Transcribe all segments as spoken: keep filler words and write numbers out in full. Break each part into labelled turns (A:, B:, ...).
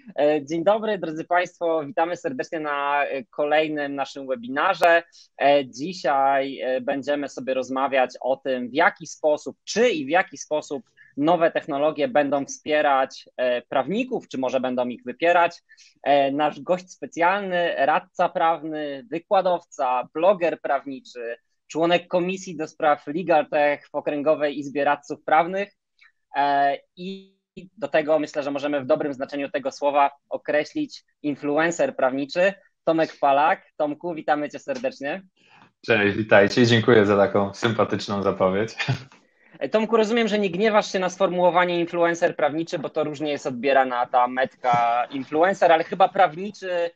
A: Dzień dobry, drodzy Państwo, witamy serdecznie na kolejnym naszym webinarze. Dzisiaj będziemy sobie rozmawiać o tym, w jaki sposób, czy i w jaki sposób nowe technologie będą wspierać prawników, czy może będą ich wypierać. Nasz gość specjalny, radca prawny, wykładowca, bloger prawniczy, członek Komisji do Spraw LegalTech w Okręgowej Izbie Radców Prawnych i do tego myślę, że możemy w dobrym znaczeniu tego słowa określić influencer prawniczy, Tomek Palak. Tomku, witamy Cię serdecznie.
B: Cześć, witajcie i dziękuję za taką sympatyczną zapowiedź.
A: Tomku, rozumiem, że nie gniewasz się na sformułowanie influencer prawniczy, bo to różnie jest odbierana ta metka influencer, ale chyba prawniczy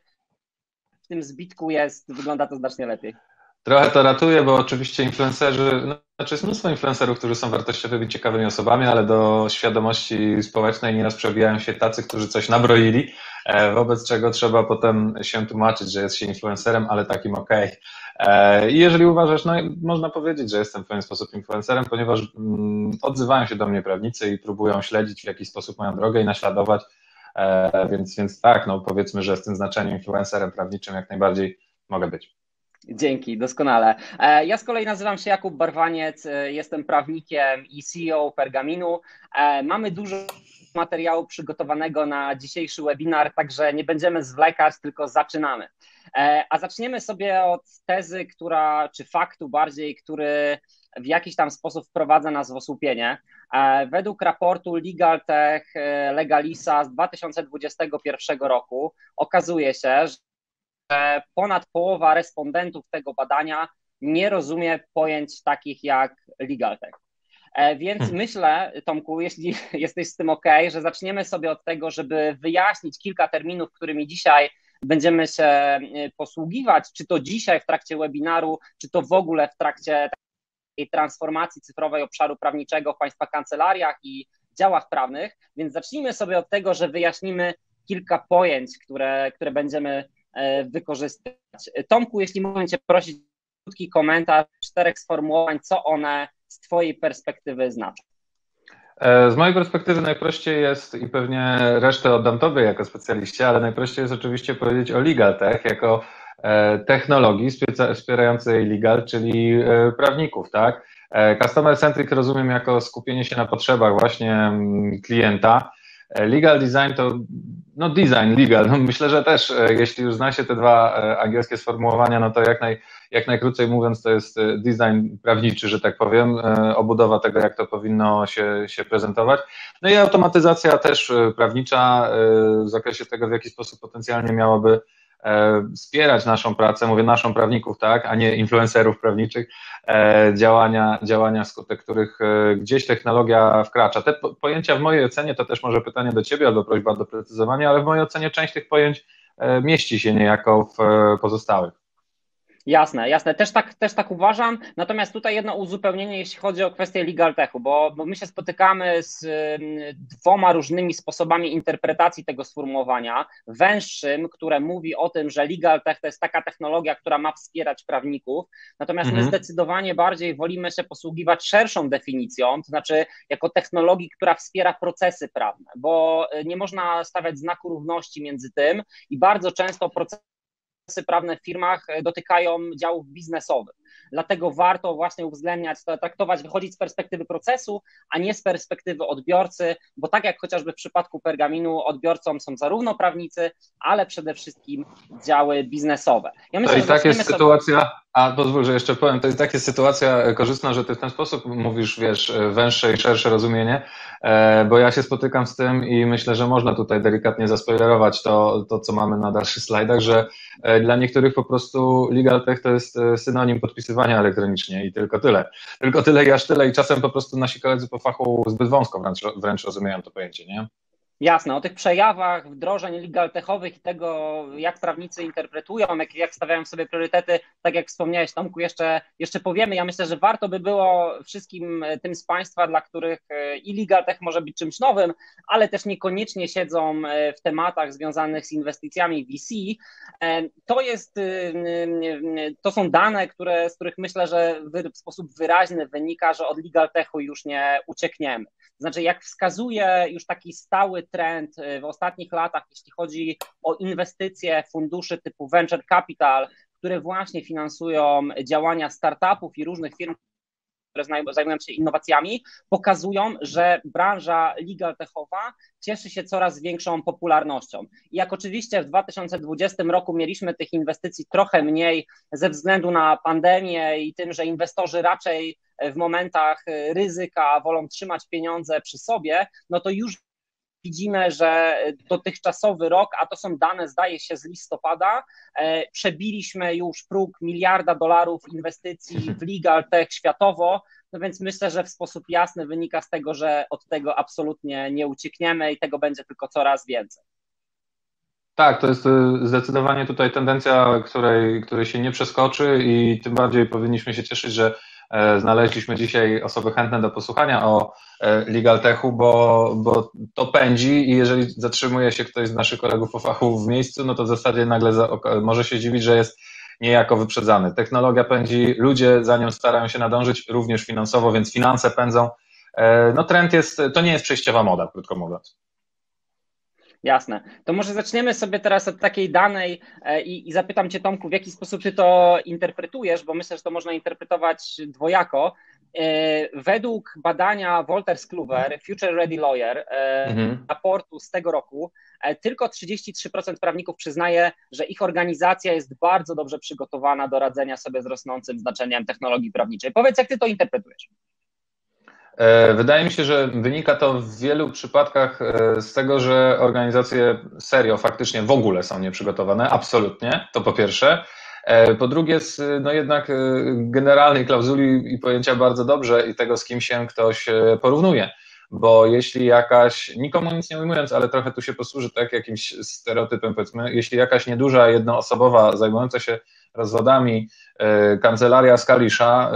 A: w tym zbitku jest, wygląda to znacznie lepiej.
B: Trochę to ratuje, bo oczywiście influencerzy, no, znaczy jest mnóstwo influencerów, którzy są wartościowymi, ciekawymi osobami, ale do świadomości społecznej nieraz przebijają się tacy, którzy coś nabroili, wobec czego trzeba potem się tłumaczyć, że jest się influencerem, ale takim okej. Okay. I jeżeli uważasz, no można powiedzieć, że jestem w pewien sposób influencerem, ponieważ mm, odzywają się do mnie prawnicy i próbują śledzić w jakiś sposób moją drogę i naśladować, więc, więc tak, no powiedzmy, że z tym znaczeniem influencerem prawniczym jak najbardziej mogę być.
A: Dzięki, doskonale. Ja z kolei nazywam się Jakub Barwaniec, jestem prawnikiem i C E O Pergaminu. Mamy dużo materiału przygotowanego na dzisiejszy webinar, także nie będziemy zwlekać, tylko zaczynamy. A zaczniemy sobie od tezy, która, czy faktu bardziej, który w jakiś tam sposób wprowadza nas w osłupienie. Według raportu LegalTech Legalisa z dwa tysiące dwudziestego pierwszego roku okazuje się, że ponad połowa respondentów tego badania nie rozumie pojęć takich jak LegalTech. Więc hmm. myślę, Tomku, jeśli jesteś z tym ok, że zaczniemy sobie od tego, żeby wyjaśnić kilka terminów, którymi dzisiaj będziemy się posługiwać, czy to dzisiaj w trakcie webinaru, czy to w ogóle w trakcie takiej transformacji cyfrowej obszaru prawniczego w Państwa kancelariach i działach prawnych. Więc zacznijmy sobie od tego, że wyjaśnimy kilka pojęć, które, które będziemy wykorzystywać. Tomku, jeśli mógłbym Cię prosić o krótki komentarz czterech sformułowań, co one z Twojej perspektywy znaczą.
B: Z mojej perspektywy najprościej jest, i pewnie resztę oddam Tobie jako specjaliście, ale najprościej jest oczywiście powiedzieć o LegalTech jako technologii wspierającej legal, czyli prawników, tak? Customer centric rozumiem jako skupienie się na potrzebach właśnie klienta. Legal design to, no design, legal, no myślę, że też jeśli już zna się te dwa angielskie sformułowania, no to jak, naj, jak najkrócej mówiąc to jest design prawniczy, że tak powiem, obudowa tego, jak to powinno się, się prezentować. No i automatyzacja też prawnicza w zakresie tego, w jaki sposób potencjalnie miałoby wspierać naszą pracę, mówię naszą prawników, tak, a nie influencerów prawniczych, działania, działania skutek których gdzieś technologia wkracza. Te pojęcia w mojej ocenie, to też może pytanie do Ciebie albo prośba o doprecyzowanie, ale w mojej ocenie część tych pojęć mieści się niejako w pozostałych.
A: Jasne, jasne, też tak, też tak uważam, natomiast tutaj jedno uzupełnienie, jeśli chodzi o kwestię LegalTechu, bo, bo my się spotykamy z dwoma różnymi sposobami interpretacji tego sformułowania. Węższym, które mówi o tym, że LegalTech to jest taka technologia, która ma wspierać prawników, natomiast mhm. my zdecydowanie bardziej wolimy się posługiwać szerszą definicją, to znaczy jako technologii, która wspiera procesy prawne, bo nie można stawiać znaku równości między tym i bardzo często procesy prawne w firmach dotykają działów biznesowych. Dlatego warto właśnie uwzględniać to, traktować, wychodzić z perspektywy procesu, a nie z perspektywy odbiorcy, bo tak jak chociażby w przypadku Pergaminu odbiorcą są zarówno prawnicy, ale przede wszystkim działy biznesowe.
B: Ja myślę, to i tak jest sobie... sytuacja, a pozwól, że jeszcze powiem, to i tak jest sytuacja korzystna, że ty w ten sposób mówisz, wiesz, węższe i szersze rozumienie, bo ja się spotykam z tym i myślę, że można tutaj delikatnie zaspoilerować to, to co mamy na dalszych slajdach, że dla niektórych po prostu LegalTech to jest synonim podpisywania elektronicznie i tylko tyle. Tylko tyle i aż tyle i czasem po prostu nasi koledzy po fachu zbyt wąsko wręcz, wręcz rozumieją to pojęcie, nie?
A: Jasne, o tych przejawach wdrożeń legaltechowych i tego, jak prawnicy interpretują, jak, jak stawiają sobie priorytety, tak jak wspomniałeś, Tomku, jeszcze, jeszcze powiemy. Ja myślę, że warto by było wszystkim tym z Państwa, dla których i legaltech może być czymś nowym, ale też niekoniecznie siedzą w tematach związanych z inwestycjami V C. To jest, to są dane, które, z których myślę, że w sposób wyraźny wynika, że od legaltechu już nie uciekniemy. Znaczy, jak wskazuje już taki stały trend w ostatnich latach, jeśli chodzi o inwestycje funduszy typu venture capital, które właśnie finansują działania startupów i różnych firm, które zajmują się innowacjami, pokazują, że branża legal techowa cieszy się coraz większą popularnością. I jak oczywiście w dwa tysiące dwudziestym roku mieliśmy tych inwestycji trochę mniej ze względu na pandemię i tym, że inwestorzy raczej w momentach ryzyka wolą trzymać pieniądze przy sobie, no to już widzimy, że dotychczasowy rok, a to są dane zdaje się z listopada, przebiliśmy już próg miliarda dolarów inwestycji w legal tech światowo, no więc myślę, że w sposób jasny wynika z tego, że od tego absolutnie nie uciekniemy i tego będzie tylko coraz więcej.
B: Tak, to jest zdecydowanie tutaj tendencja, której, której się nie przeskoczy i tym bardziej powinniśmy się cieszyć, że znaleźliśmy dzisiaj osoby chętne do posłuchania o legal techu, bo, bo to pędzi i jeżeli zatrzymuje się ktoś z naszych kolegów po fachu w miejscu, no to w zasadzie nagle za, może się dziwić, że jest niejako wyprzedzany. Technologia pędzi, ludzie za nią starają się nadążyć, również finansowo, więc finanse pędzą. No trend jest, to nie jest przejściowa moda, krótko mówiąc.
A: Jasne. To może zaczniemy sobie teraz od takiej danej i, i zapytam Cię, Tomku, w jaki sposób Ty to interpretujesz, bo myślę, że to można interpretować dwojako. Według badania Wolters Kluwer, Future Ready Lawyer, mhm. raportu z tego roku, tylko trzydzieści trzy procent prawników przyznaje, że ich organizacja jest bardzo dobrze przygotowana do radzenia sobie z rosnącym znaczeniem technologii prawniczej. Powiedz, jak Ty to interpretujesz?
B: Wydaje mi się, że wynika to w wielu przypadkach z tego, że organizacje serio, faktycznie w ogóle są nieprzygotowane, absolutnie, to po pierwsze. Po drugie, z no jednak generalnej klauzuli i pojęcia bardzo dobrze i tego, z kim się ktoś porównuje. Bo jeśli jakaś, nikomu nic nie ujmując, ale trochę tu się posłuży tak jakimś stereotypem, powiedzmy, jeśli jakaś nieduża, jednoosobowa, zajmująca się rozwodami kancelaria z Kalisza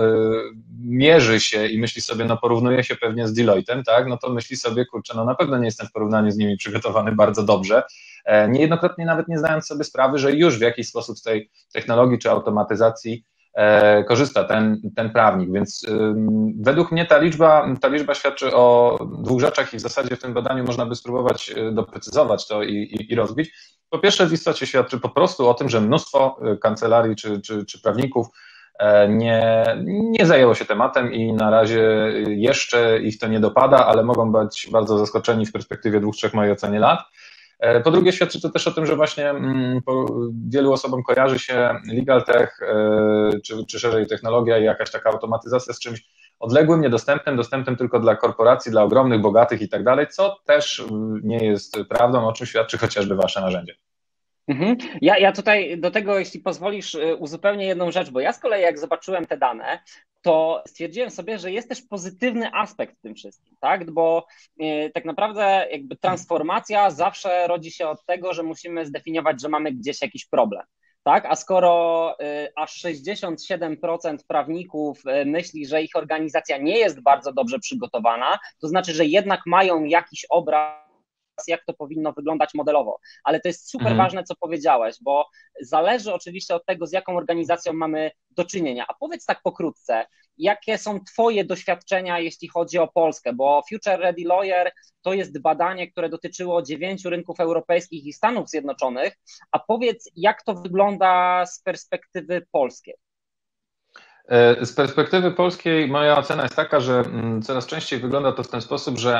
B: mierzy się i myśli sobie, no porównuje się pewnie z Deloitte'em, tak, no to myśli sobie, kurczę, no na pewno nie jestem w porównaniu z nimi przygotowany bardzo dobrze, niejednokrotnie nawet nie zdając sobie sprawy, że już w jakiś sposób z tej technologii czy automatyzacji korzysta ten, ten prawnik, więc według mnie ta liczba, ta liczba świadczy o dwóch rzeczach i w zasadzie w tym badaniu można by spróbować doprecyzować to i, i, i rozbić. Po pierwsze w istocie świadczy po prostu o tym, że mnóstwo kancelarii czy, czy, czy prawników nie, nie zajęło się tematem i na razie jeszcze ich to nie dopada, ale mogą być bardzo zaskoczeni w perspektywie dwóch, trzech, w mojej ocenie, lat. Po drugie świadczy to też o tym, że właśnie wielu osobom kojarzy się legal tech, czy, czy szerzej technologia i jakaś taka automatyzacja z czymś odległym, niedostępnym, dostępnym tylko dla korporacji, dla ogromnych, bogatych i tak dalej, co też nie jest prawdą, o czym świadczy chociażby wasze narzędzie.
A: Mhm. Ja, ja tutaj do tego, jeśli pozwolisz, uzupełnię jedną rzecz, bo ja z kolei jak zobaczyłem te dane, to stwierdziłem sobie, że jest też pozytywny aspekt w tym wszystkim, tak? Bo yy, tak naprawdę jakby transformacja zawsze rodzi się od tego, że musimy zdefiniować, że mamy gdzieś jakiś problem. Tak? A skoro y, aż sześćdziesiąt siedem procent prawników y, myśli, że ich organizacja nie jest bardzo dobrze przygotowana, to znaczy, że jednak mają jakiś obraz, jak to powinno wyglądać modelowo. Ale to jest super mhm. ważne, co powiedziałeś, bo zależy oczywiście od tego, z jaką organizacją mamy do czynienia. A powiedz tak pokrótce, jakie są Twoje doświadczenia, jeśli chodzi o Polskę, bo Future Ready Lawyer to jest badanie, które dotyczyło dziewięciu rynków europejskich i Stanów Zjednoczonych, a powiedz, jak to wygląda z perspektywy polskiej?
B: Z perspektywy polskiej moja ocena jest taka, że coraz częściej wygląda to w ten sposób, że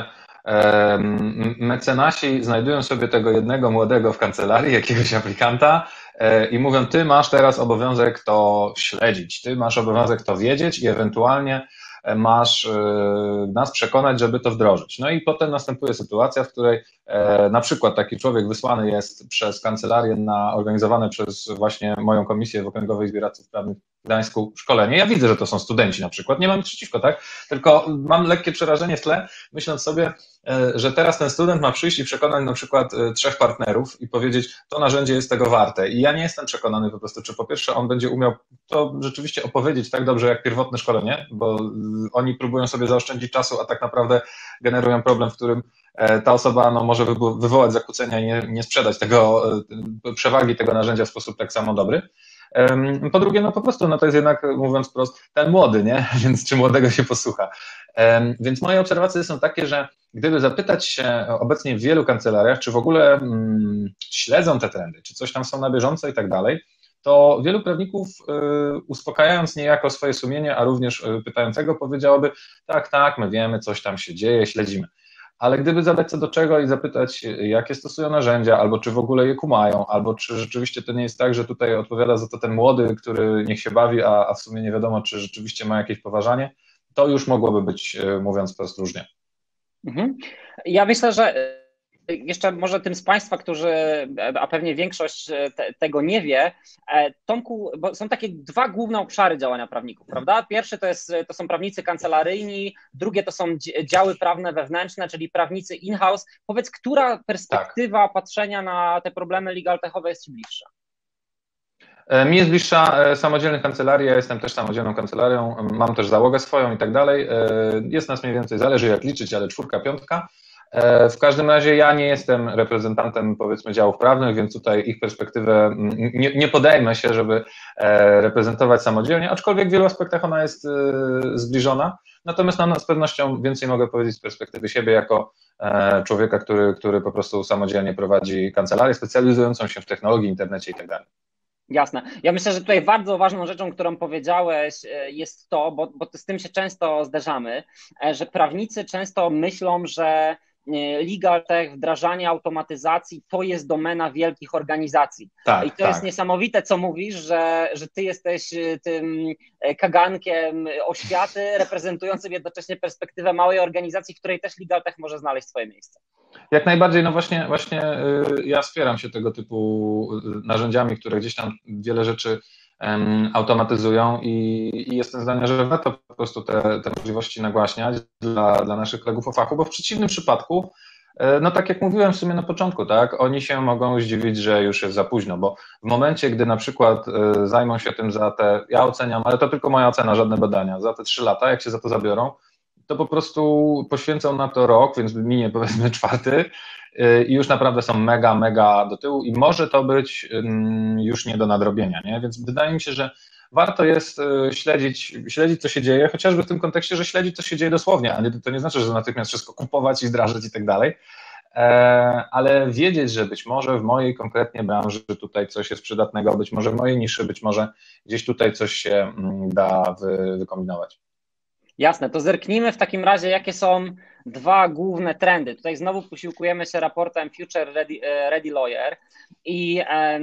B: mecenasi znajdują sobie tego jednego młodego w kancelarii, jakiegoś aplikanta i mówią, ty masz teraz obowiązek to śledzić, ty masz obowiązek to wiedzieć i ewentualnie masz nas przekonać, żeby to wdrożyć. No i potem następuje sytuacja, w której na przykład taki człowiek wysłany jest przez kancelarię na organizowane przez właśnie moją komisję w Okręgowej Izbie Radców Prawnych w Gdańsku szkolenie. Ja widzę, że to są studenci na przykład, nie mam nic przeciwko, tak? Tylko mam lekkie przerażenie w tle, myśląc sobie, że teraz ten student ma przyjść i przekonać na przykład trzech partnerów i powiedzieć, to narzędzie jest tego warte. I ja nie jestem przekonany po prostu, czy po pierwsze on będzie umiał to rzeczywiście opowiedzieć tak dobrze jak pierwotne szkolenie, bo oni próbują sobie zaoszczędzić czasu, a tak naprawdę generują problem, w którym ta osoba no, może wywołać zakłócenia i nie, nie sprzedać tego, przewagi tego narzędzia w sposób tak samo dobry. Po drugie, no po prostu, no to jest jednak, mówiąc wprost, ten młody, nie? Więc czy młodego się posłucha. Więc moje obserwacje są takie, że gdyby zapytać się obecnie w wielu kancelariach, czy w ogóle mm, śledzą te trendy, czy coś tam są na bieżąco i tak dalej, to wielu prawników y, uspokajając niejako swoje sumienie, a również y, pytającego powiedziałoby, tak, tak, my wiemy, coś tam się dzieje, śledzimy. Ale gdyby zadać co do czego i zapytać, jakie stosują narzędzia, albo czy w ogóle je kumają, albo czy rzeczywiście to nie jest tak, że tutaj odpowiada za to ten młody, który niech się bawi, a, a w sumie nie wiadomo, czy rzeczywiście ma jakieś poważanie, to już mogłoby być, mówiąc wprost, różnie.
A: Mhm. Ja myślę, że jeszcze może tym z Państwa, którzy, a pewnie większość te, tego nie wie, Tomku, bo są takie dwa główne obszary działania prawników, prawda? Pierwszy to, jest, to są prawnicy kancelaryjni, drugie to są działy prawne wewnętrzne, czyli prawnicy in-house. Powiedz, która perspektywa tak. patrzenia na te problemy legal techowe jest Ci bliższa?
B: Mi jest bliższa samodzielnych kancelarii, ja jestem też samodzielną kancelarią, mam też załogę swoją i tak dalej. Jest nas mniej więcej, zależy jak liczyć, ale czwórka, piątka. W każdym razie ja nie jestem reprezentantem, powiedzmy, działów prawnych, więc tutaj ich perspektywę nie, nie podejmę się, żeby reprezentować samodzielnie, aczkolwiek w wielu aspektach ona jest zbliżona. Natomiast no, z pewnością więcej mogę powiedzieć z perspektywy siebie jako człowieka, który, który po prostu samodzielnie prowadzi kancelarię specjalizującą się w technologii, internecie i tak dalej.
A: Jasne. Ja myślę, że tutaj bardzo ważną rzeczą, którą powiedziałeś, jest to, bo, bo z tym się często zderzamy, że prawnicy często myślą, że legal tech, wdrażanie automatyzacji to jest domena wielkich organizacji. Tak, I to tak. jest niesamowite, co mówisz, że, że ty jesteś tym kagankiem oświaty, reprezentującym jednocześnie perspektywę małej organizacji, w której też legal tech może znaleźć swoje miejsce.
B: Jak najbardziej, no właśnie, właśnie ja wspieram się tego typu narzędziami, które gdzieś tam wiele rzeczy automatyzują i, i jestem zdania, że warto po prostu te, te możliwości nagłaśniać dla, dla naszych kolegów o fachu, bo w przeciwnym przypadku, no tak jak mówiłem w sumie na początku, tak, oni się mogą zdziwić, że już jest za późno, bo w momencie, gdy na przykład zajmą się tym za te, ja oceniam, ale to tylko moja ocena, żadne badania, za te trzy lata, jak się za to zabiorą, to po prostu poświęcą na to rok, więc minie powiedzmy czwarty i już naprawdę są mega, mega do tyłu i może to być już nie do nadrobienia, nie? Więc wydaje mi się, że warto jest śledzić, śledzić, co się dzieje, chociażby w tym kontekście, że śledzić, co się dzieje dosłownie, a nie, to nie znaczy, że natychmiast wszystko kupować i wdrażać i tak dalej, ale wiedzieć, że być może w mojej konkretnie branży tutaj coś jest przydatnego, być może w mojej niszy, być może gdzieś tutaj coś się da wy, wykombinować.
A: Jasne, to zerknijmy w takim razie, jakie są dwa główne trendy. Tutaj znowu posiłkujemy się raportem Future Ready, Ready Lawyer i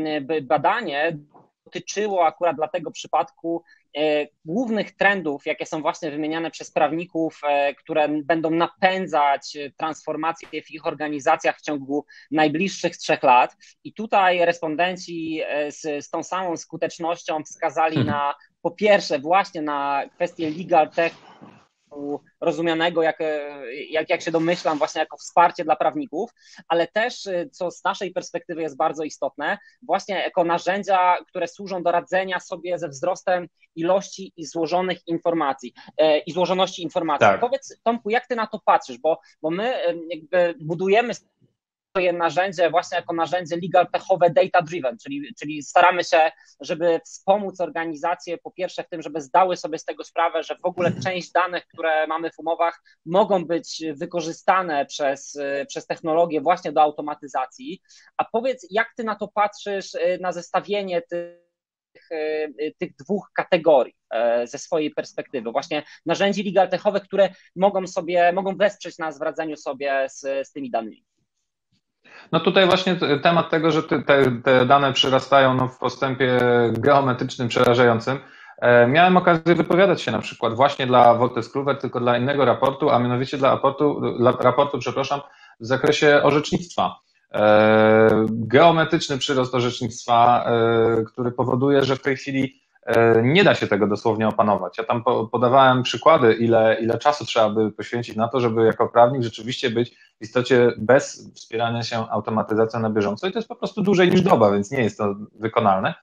A: badanie dotyczyło akurat dla tego przypadku głównych trendów, jakie są właśnie wymieniane przez prawników, które będą napędzać transformację w ich organizacjach w ciągu najbliższych trzech lat. I tutaj respondenci z, z tą samą skutecznością wskazali na, po pierwsze, właśnie na kwestię legal tech, rozumianego, jak, jak, jak się domyślam, właśnie jako wsparcie dla prawników, ale też, co z naszej perspektywy jest bardzo istotne, właśnie jako narzędzia, które służą do radzenia sobie ze wzrostem ilości i złożonych informacji i złożoności informacji. Tak. Powiedz, Tomku, jak ty na to patrzysz, bo, bo my jakby budujemy swoje narzędzie właśnie jako narzędzie legal techowe data driven, czyli, czyli staramy się, żeby wspomóc organizacje po pierwsze w tym, żeby zdały sobie z tego sprawę, że w ogóle część danych, które mamy w umowach, mogą być wykorzystane przez, przez technologię właśnie do automatyzacji. A powiedz, jak ty na to patrzysz, na zestawienie tych, tych dwóch kategorii ze swojej perspektywy, właśnie narzędzi legal techowych, które mogą sobie, mogą wesprzeć nas w radzeniu sobie z, z tymi danymi.
B: No tutaj właśnie temat tego, że te, te dane przyrastają no w postępie geometrycznym, przerażającym. Miałem okazję wypowiadać się na przykład właśnie dla Wolters Kluwer, tylko dla innego raportu, a mianowicie dla raportu, dla raportu, przepraszam, w zakresie orzecznictwa. Geometryczny przyrost orzecznictwa, który powoduje, że w tej chwili nie da się tego dosłownie opanować. Ja tam podawałem przykłady, ile, ile czasu trzeba by poświęcić na to, żeby jako prawnik rzeczywiście być w istocie bez wspierania się automatyzacją na bieżąco i to jest po prostu dłużej niż doba, więc nie jest to wykonalne.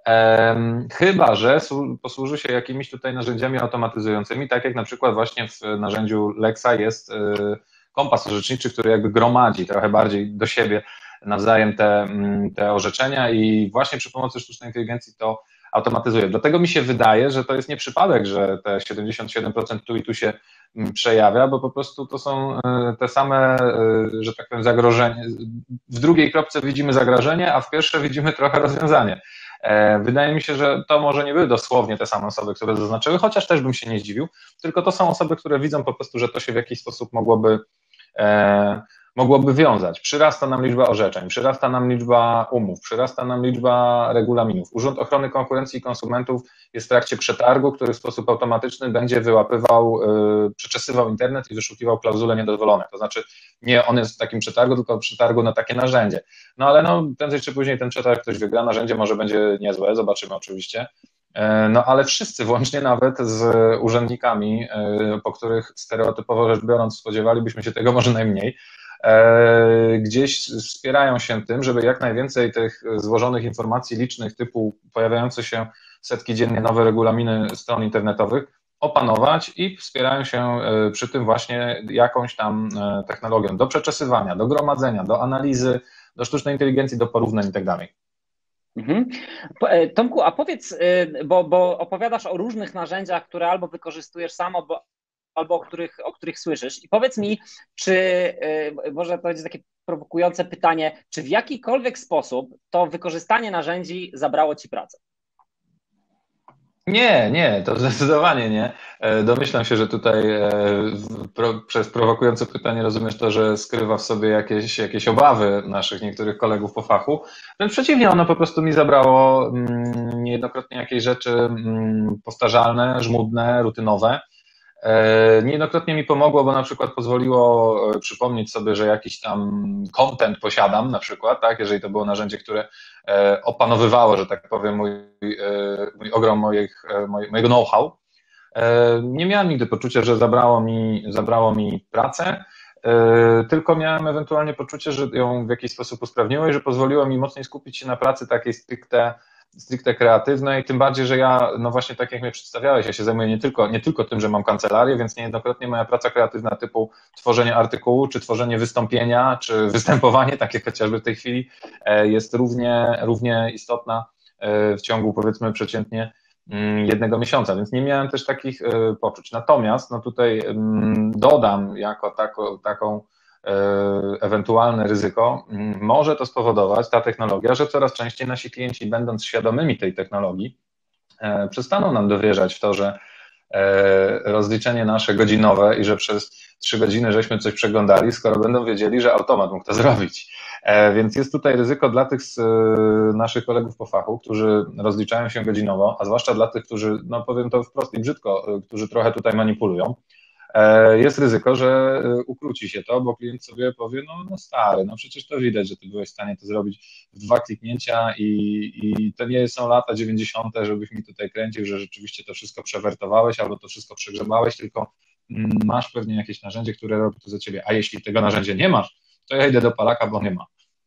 B: Chyba że posłuży się jakimiś tutaj narzędziami automatyzującymi, tak jak na przykład właśnie w narzędziu Lexa jest kompas orzeczniczy, który jakby gromadzi trochę bardziej do siebie nawzajem te, te orzeczenia i właśnie przy pomocy sztucznej inteligencji to automatyzuje. Dlatego mi się wydaje, że to jest nie przypadek, że te siedemdziesiąt siedem procent tu i tu się przejawia, bo po prostu to są te same, że tak powiem, zagrożenie. W drugiej kropce widzimy zagrożenie, a w pierwszej widzimy trochę rozwiązanie. Wydaje mi się, że to może nie były dosłownie te same osoby, które zaznaczyły, chociaż też bym się nie zdziwił, tylko to są osoby, które widzą po prostu, że to się w jakiś sposób mogłoby mogłoby wiązać. Przyrasta nam liczba orzeczeń, przyrasta nam liczba umów, przyrasta nam liczba regulaminów. Urząd Ochrony Konkurencji i Konsumentów jest w trakcie przetargu, który w sposób automatyczny będzie wyłapywał, yy, przeczesywał internet i wyszukiwał klauzule niedozwolone. To znaczy nie on jest w takim przetargu, tylko w przetargu na takie narzędzie. No ale no, prędzej czy później ten przetarg ktoś wygra, narzędzie może będzie niezłe, zobaczymy oczywiście. No ale wszyscy, włącznie nawet z urzędnikami, po których stereotypowo rzecz biorąc spodziewalibyśmy się tego może najmniej, gdzieś wspierają się tym, żeby jak najwięcej tych złożonych informacji licznych typu pojawiające się setki dziennie nowe regulaminy stron internetowych opanować i wspierają się przy tym właśnie jakąś tam technologią do przeczesywania, do gromadzenia, do analizy, do sztucznej inteligencji, do porównań i tak dalej.
A: Mhm. Tomku, a powiedz, bo, bo opowiadasz o różnych narzędziach, które albo wykorzystujesz sam, albo albo o których, o których słyszysz. I powiedz mi, czy, może to będzie takie prowokujące pytanie, czy w jakikolwiek sposób to wykorzystanie narzędzi zabrało ci pracę?
B: Nie, nie, to zdecydowanie nie. Domyślam się, że tutaj pro, przez prowokujące pytanie rozumiesz to, że skrywa w sobie jakieś, jakieś obawy naszych niektórych kolegów po fachu. Wręcz przeciwnie, ono po prostu mi zabrało niejednokrotnie jakieś rzeczy powtarzalne, żmudne, rutynowe. Niejednokrotnie mi pomogło, bo na przykład pozwoliło przypomnieć sobie, że jakiś tam content posiadam na przykład, tak, jeżeli to było narzędzie, które opanowywało, że tak powiem, mój, mój ogrom moich, mojego know-how. Nie miałem nigdy poczucia, że zabrało mi, zabrało mi pracę, tylko miałem ewentualnie poczucie, że ją w jakiś sposób usprawniło i że pozwoliło mi mocniej skupić się na pracy takiej stricte stricte kreatywnej, tym bardziej, że ja, no właśnie tak jak mnie przedstawiałeś, ja się zajmuję nie tylko, nie tylko tym, że mam kancelarię, więc niejednokrotnie moja praca kreatywna typu tworzenie artykułu, czy tworzenie wystąpienia, czy występowanie, tak jak chociażby w tej chwili, jest równie, równie istotna w ciągu powiedzmy przeciętnie jednego miesiąca, więc nie miałem też takich poczuć. Natomiast no tutaj dodam jako taką, taką ewentualne ryzyko, może to spowodować ta technologia, że coraz częściej nasi klienci, będąc świadomymi tej technologii, przestaną nam dowierzać w to, że rozliczenie nasze godzinowe i że przez trzy godziny żeśmy coś przeglądali, skoro będą wiedzieli, że automat mógł to zrobić. Więc jest tutaj ryzyko dla tych z naszych kolegów po fachu, którzy rozliczają się godzinowo, a zwłaszcza dla tych, którzy, no powiem to wprost i brzydko, którzy trochę tutaj manipulują. Jest ryzyko, że ukróci się to, bo klient sobie powie, no, no stary, no przecież to widać, że ty byłeś w stanie to zrobić w dwa kliknięcia i, i to nie są lata dziewięćdziesiąte, żebyś mi tutaj kręcił, że rzeczywiście to wszystko przewertowałeś albo to wszystko przegrzebałeś, tylko masz pewnie jakieś narzędzie, które robi to za ciebie, a jeśli tego narzędzia nie masz, to ja idę do Palaka, bo nie ma.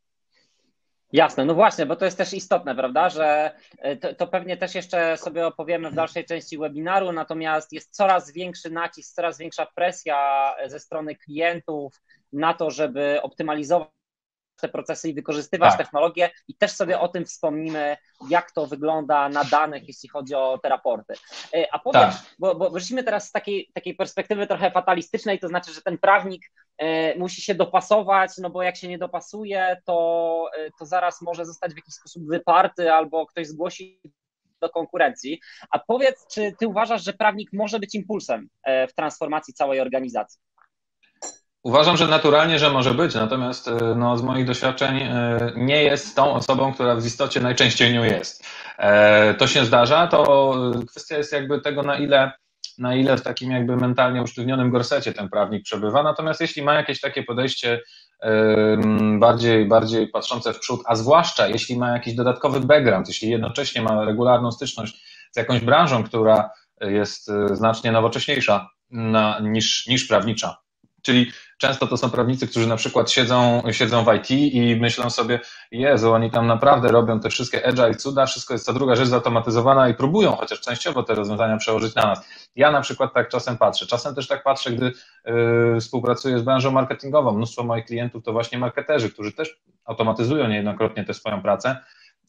A: Jasne, no właśnie, bo to jest też istotne, prawda, że to, to pewnie też jeszcze sobie opowiemy w dalszej części webinaru, natomiast jest coraz większy nacisk, coraz większa presja ze strony klientów na to, żeby optymalizować te procesy i wykorzystywać tak. technologię i też sobie o tym wspomnimy, jak to wygląda na danych, jeśli chodzi o te raporty. A powiedz, tak. bo, bo wyszliśmy teraz z takiej, takiej perspektywy trochę fatalistycznej, to znaczy, że ten prawnik e, musi się dopasować, no bo jak się nie dopasuje, to, to zaraz może zostać w jakiś sposób wyparty albo ktoś zgłosi do konkurencji. A powiedz, czy ty uważasz, że prawnik może być impulsem w transformacji całej organizacji?
B: Uważam, że naturalnie, że może być, natomiast no, z moich doświadczeń nie jest tą osobą, która w istocie najczęściej nią jest. To się zdarza, to kwestia jest jakby tego, na ile, na ile w takim jakby mentalnie usztywnionym gorsecie ten prawnik przebywa, natomiast jeśli ma jakieś takie podejście bardziej, bardziej patrzące w przód, a zwłaszcza jeśli ma jakiś dodatkowy background, jeśli jednocześnie ma regularną styczność z jakąś branżą, która jest znacznie nowocześniejsza na, niż, niż prawnicza, czyli często to są prawnicy, którzy na przykład siedzą, siedzą w I T i myślą sobie, Jezu, oni tam naprawdę robią te wszystkie agile cuda, wszystko jest co druga rzecz zautomatyzowana i próbują chociaż częściowo te rozwiązania przełożyć na nas. Ja na przykład tak czasem patrzę. Czasem też tak patrzę, gdy yy, współpracuję z branżą marketingową. Mnóstwo moich klientów to właśnie marketerzy, którzy też automatyzują niejednokrotnie tę swoją pracę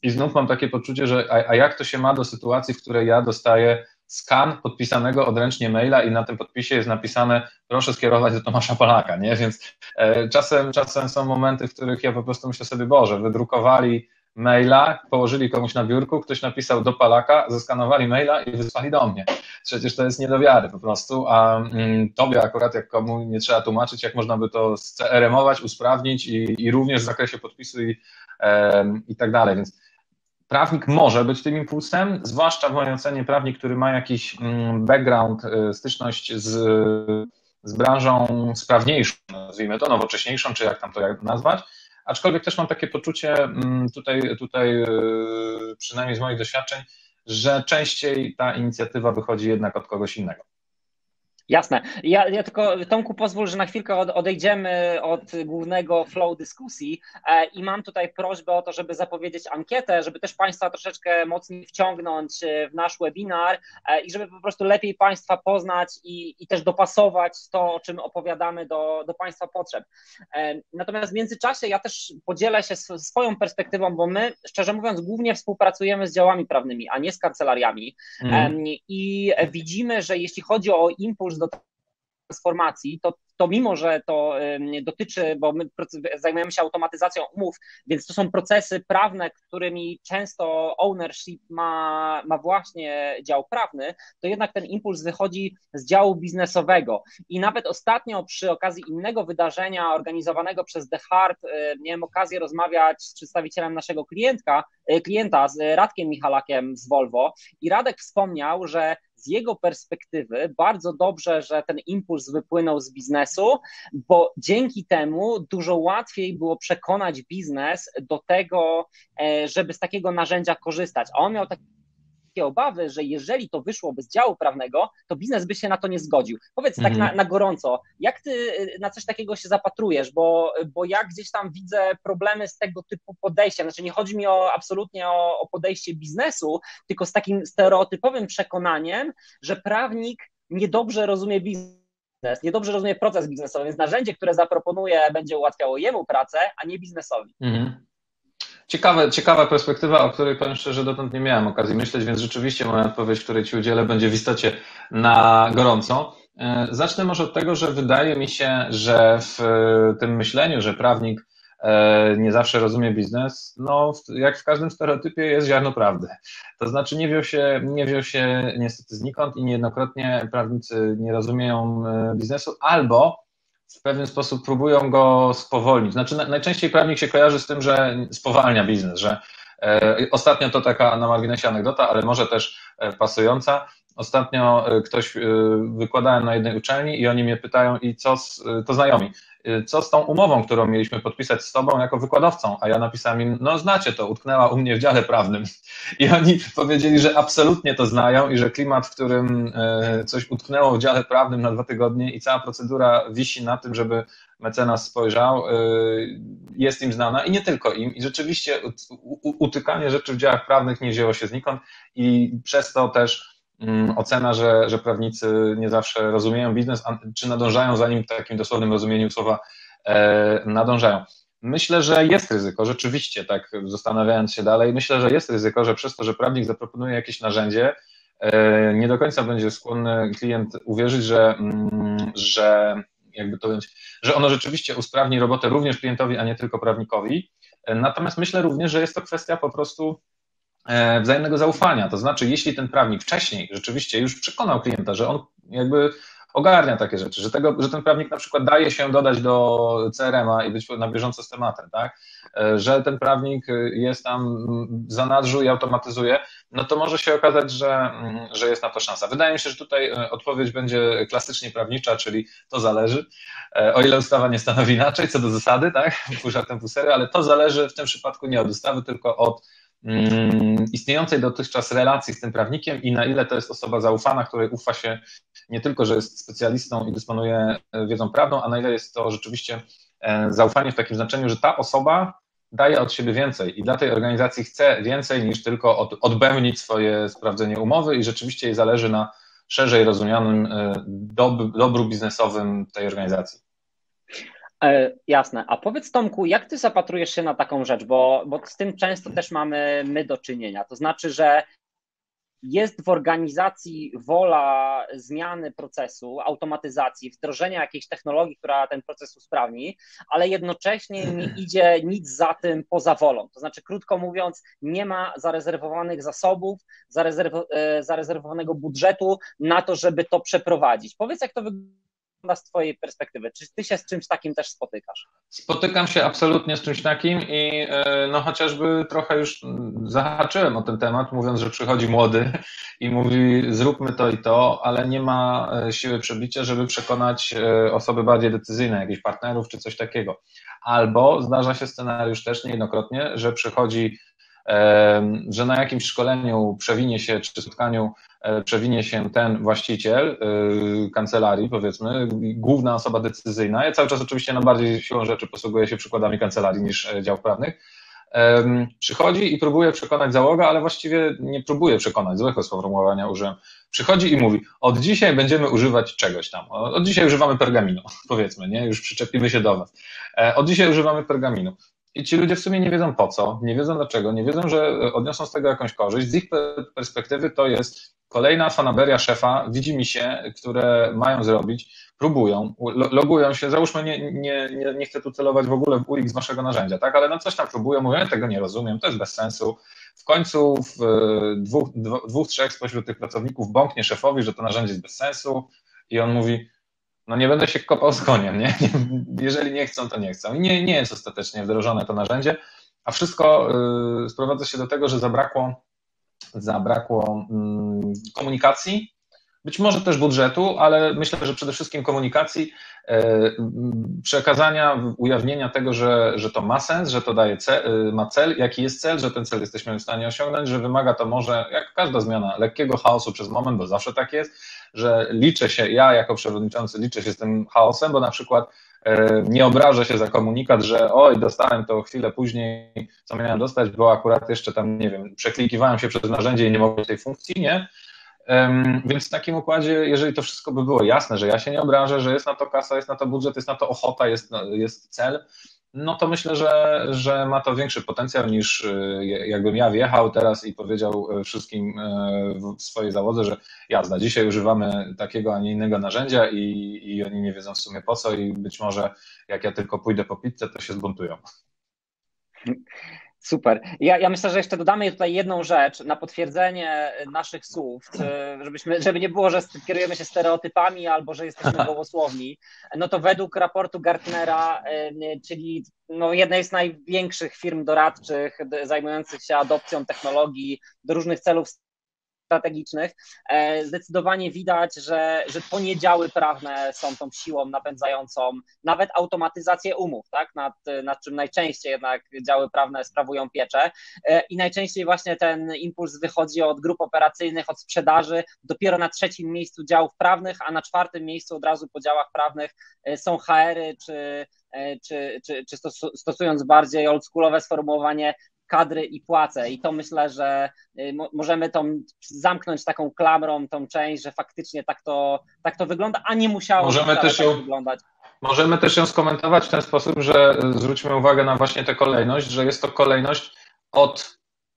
B: i znów mam takie poczucie, że a, a jak to się ma do sytuacji, w której ja dostaję skan podpisanego odręcznie maila i na tym podpisie jest napisane proszę skierować do Tomasza Polaka, nie? Więc e, czasem, czasem są momenty, w których ja po prostu myślę sobie, Boże, wydrukowali maila, położyli komuś na biurku, ktoś napisał do Polaka, zeskanowali maila i wysłali do mnie. Przecież to jest nie do wiary po prostu, a mm, tobie akurat jak komu nie trzeba tłumaczyć, jak można by to C R M-ować, usprawnić i, i również w zakresie podpisu i, e, i tak dalej, więc prawnik może być tym impulsem, zwłaszcza w mojej ocenie prawnik, który ma jakiś background, styczność z, z branżą sprawniejszą, nazwijmy to, nowocześniejszą, czy jak tam to jak nazwać, aczkolwiek też mam takie poczucie tutaj, tutaj przynajmniej z moich doświadczeń, że częściej ta inicjatywa wychodzi jednak od kogoś innego.
A: Jasne. Ja, ja tylko, Tomku, pozwól, że na chwilkę odejdziemy od głównego flow dyskusji i mam tutaj prośbę o to, żeby zapowiedzieć ankietę, żeby też Państwa troszeczkę mocniej wciągnąć w nasz webinar i żeby po prostu lepiej Państwa poznać i, i też dopasować to, o czym opowiadamy do, do Państwa potrzeb. Natomiast w międzyczasie ja też podzielę się swoją perspektywą, bo my, szczerze mówiąc, głównie współpracujemy z działami prawnymi, a nie z kancelariami mm. i widzimy, że jeśli chodzi o impuls do transformacji, to, to mimo, że to dotyczy, bo my zajmujemy się automatyzacją umów, więc to są procesy prawne, którymi często ownership ma, ma właśnie dział prawny, to jednak ten impuls wychodzi z działu biznesowego. I nawet ostatnio przy okazji innego wydarzenia organizowanego przez The Heart miałem okazję rozmawiać z przedstawicielem naszego klientka, klienta, z Radkiem Michalakiem z Volvo i Radek wspomniał, że z jego perspektywy bardzo dobrze, że ten impuls wypłynął z biznesu, bo dzięki temu dużo łatwiej było przekonać biznes do tego, żeby z takiego narzędzia korzystać. A on miał takie obawy, że jeżeli to wyszłoby z działu prawnego, to biznes by się na to nie zgodził. Powiedz mhm. tak na, na gorąco, jak ty na coś takiego się zapatrujesz, bo, bo ja gdzieś tam widzę problemy z tego typu podejściem, znaczy nie chodzi mi o, absolutnie o, o podejście biznesu, tylko z takim stereotypowym przekonaniem, że prawnik niedobrze rozumie biznes, niedobrze rozumie proces biznesowy, więc narzędzie, które zaproponuje, będzie ułatwiało jemu pracę, a nie biznesowi. Mhm.
B: Ciekawe, ciekawa perspektywa, o której powiem szczerze, dotąd nie miałem okazji myśleć, więc rzeczywiście moja odpowiedź, której Ci udzielę, będzie w istocie na gorąco. Zacznę może od tego, że wydaje mi się, że w tym myśleniu, że prawnik nie zawsze rozumie biznes, no jak w każdym stereotypie jest ziarno prawdy. To znaczy nie wziął się, nie wziął się niestety znikąd i niejednokrotnie prawnicy nie rozumieją biznesu albo w pewien sposób próbują go spowolnić. Znaczy najczęściej prawnik się kojarzy z tym, że spowalnia biznes, że e, ostatnio to taka na marginesie anegdota, ale może też e, pasująca. Ostatnio ktoś, wykładałem na jednej uczelni i oni mnie pytają, i co z, to znajomi, co z tą umową, którą mieliśmy podpisać z tobą jako wykładowcą, a ja napisałem im, no znacie to, utknęła u mnie w dziale prawnym. I oni powiedzieli, że absolutnie to znają i że klimat, w którym coś utknęło w dziale prawnym na dwa tygodnie i cała procedura wisi na tym, żeby mecenas spojrzał, jest im znana i nie tylko im. I rzeczywiście utykanie rzeczy w działach prawnych nie wzięło się znikąd i przez to też ocena, że, że prawnicy nie zawsze rozumieją biznes, czy nadążają za nim w takim dosłownym rozumieniu słowa e, nadążają. Myślę, że jest ryzyko, rzeczywiście, tak zastanawiając się dalej, myślę, że jest ryzyko, że przez to, że prawnik zaproponuje jakieś narzędzie, e, nie do końca będzie skłonny klient uwierzyć, że, mm, że jakby to powiedzieć, że ono rzeczywiście usprawni robotę również klientowi, a nie tylko prawnikowi. Natomiast myślę również, że jest to kwestia po prostu wzajemnego zaufania, to znaczy jeśli ten prawnik wcześniej rzeczywiście już przekonał klienta, że on jakby ogarnia takie rzeczy, że, tego, że ten prawnik na przykład daje się dodać do C R M-a i być na bieżąco z tematem, tak? Że ten prawnik jest tam w zanadrzu i automatyzuje, no to może się okazać, że, że jest na to szansa. Wydaje mi się, że tutaj odpowiedź będzie klasycznie prawnicza, czyli to zależy, o ile ustawa nie stanowi inaczej, co do zasady, tak? Pół żartem, pół serio, ale to zależy w tym przypadku nie od ustawy, tylko od istniejącej dotychczas relacji z tym prawnikiem i na ile to jest osoba zaufana, której ufa się nie tylko, że jest specjalistą i dysponuje wiedzą prawną, a na ile jest to rzeczywiście zaufanie w takim znaczeniu, że ta osoba daje od siebie więcej i dla tej organizacji chce więcej niż tylko od, odbębnić swoje sprawdzenie umowy i rzeczywiście jej zależy na szerzej rozumianym dob, dobru biznesowym tej organizacji.
A: E, jasne. A powiedz Tomku, jak ty zapatrujesz się na taką rzecz, bo, bo z tym często też mamy my do czynienia. To znaczy, że jest w organizacji wola zmiany procesu, automatyzacji, wdrożenia jakiejś technologii, która ten proces usprawni, ale jednocześnie nie idzie nic za tym poza wolą. To znaczy, krótko mówiąc, nie ma zarezerwowanych zasobów, zarezerw- zarezerwowanego budżetu na to, żeby to przeprowadzić. Powiedz, jak to wygląda z twojej perspektywy? Czy ty się z czymś takim też spotykasz?
B: Spotykam się absolutnie z czymś takim i no chociażby trochę już zahaczyłem o ten temat, mówiąc, że przychodzi młody i mówi zróbmy to i to, ale nie ma siły przebicia, żeby przekonać osoby bardziej decyzyjne, jakichś partnerów czy coś takiego. Albo zdarza się scenariusz też niejednokrotnie, że przychodzi, że na jakimś szkoleniu przewinie się, czy spotkaniu przewinie się ten właściciel kancelarii, powiedzmy, główna osoba decyzyjna. Ja cały czas oczywiście na bardziej siłą rzeczy posługuję się przykładami kancelarii niż dział prawnych. Przychodzi i próbuje przekonać załogę, ale właściwie nie próbuje przekonać, złego sformułowania użyłem. Przychodzi i mówi, od dzisiaj będziemy używać czegoś tam, od dzisiaj używamy pergaminu, powiedzmy, nie, już przyczepimy się do was. Od dzisiaj używamy pergaminu. I ci ludzie w sumie nie wiedzą po co, nie wiedzą dlaczego, nie wiedzą, że odniosą z tego jakąś korzyść. Z ich perspektywy to jest kolejna fanaberia szefa, widzi mi się, które mają zrobić, próbują, logują się, załóżmy, nie, nie, nie, nie chcę tu celować w ogóle w U X waszego narzędzia, tak, ale no coś tam próbują, mówią, ja tego nie rozumiem, to jest bez sensu. W końcu w dwóch, dwóch, trzech spośród tych pracowników bąknie szefowi, że to narzędzie jest bez sensu i on mówi, no nie będę się kopał z koniem, nie? Jeżeli nie chcą, to nie chcą. I nie, nie jest ostatecznie wdrożone to narzędzie, a wszystko y, sprowadza się do tego, że zabrakło, zabrakło y, komunikacji, być może też budżetu, ale myślę, że przede wszystkim komunikacji, y, przekazania, ujawnienia tego, że, że to ma sens, że to daje cel, y, ma cel, jaki jest cel, że ten cel jesteśmy w stanie osiągnąć, że wymaga to może, jak każda zmiana, lekkiego chaosu przez moment, bo zawsze tak jest, że liczę się, ja jako przewodniczący liczę się z tym chaosem, bo na przykład nie obrażę się za komunikat, że oj, dostałem to chwilę później, co miałem dostać, bo akurat jeszcze tam, nie wiem, przeklikiwałem się przez narzędzie i nie mogłem tej funkcji, nie? Więc w takim układzie, jeżeli to wszystko by było jasne, że ja się nie obrażę, że jest na to kasa, jest na to budżet, jest na to ochota, jest, jest cel, no to myślę, że, że ma to większy potencjał niż jakbym ja wjechał teraz i powiedział wszystkim w swojej załodze, że jazda, dzisiaj używamy takiego, a nie innego narzędzia i, i oni nie wiedzą w sumie po co i być może jak ja tylko pójdę po pizzę, to się zbuntują.
A: Super. Ja, ja myślę, że jeszcze dodamy tutaj jedną rzecz na potwierdzenie naszych słów, żebyśmy, żeby nie było, że kierujemy się stereotypami albo że jesteśmy gołosłowni. No to według raportu Gartnera, czyli no jednej z największych firm doradczych zajmujących się adopcją technologii do różnych celów strategicznych, zdecydowanie widać, że, że to nie działy prawne są tą siłą napędzającą nawet automatyzację umów, tak? nad, nad czym najczęściej jednak działy prawne sprawują pieczę i najczęściej właśnie ten impuls wychodzi od grup operacyjnych, od sprzedaży, dopiero na trzecim miejscu działów prawnych, a na czwartym miejscu od razu po działach prawnych są H R-y, czy, czy, czy, czy stosując bardziej oldschoolowe sformułowanie, kadry i płace i to myślę, że możemy tą zamknąć taką klamrą tą część, że faktycznie tak to, tak to wygląda, a nie musiało
B: możemy też ją,
A: tak wyglądać.
B: Możemy też ją skomentować w ten sposób, że zwróćmy uwagę na właśnie tę kolejność, że jest to kolejność od,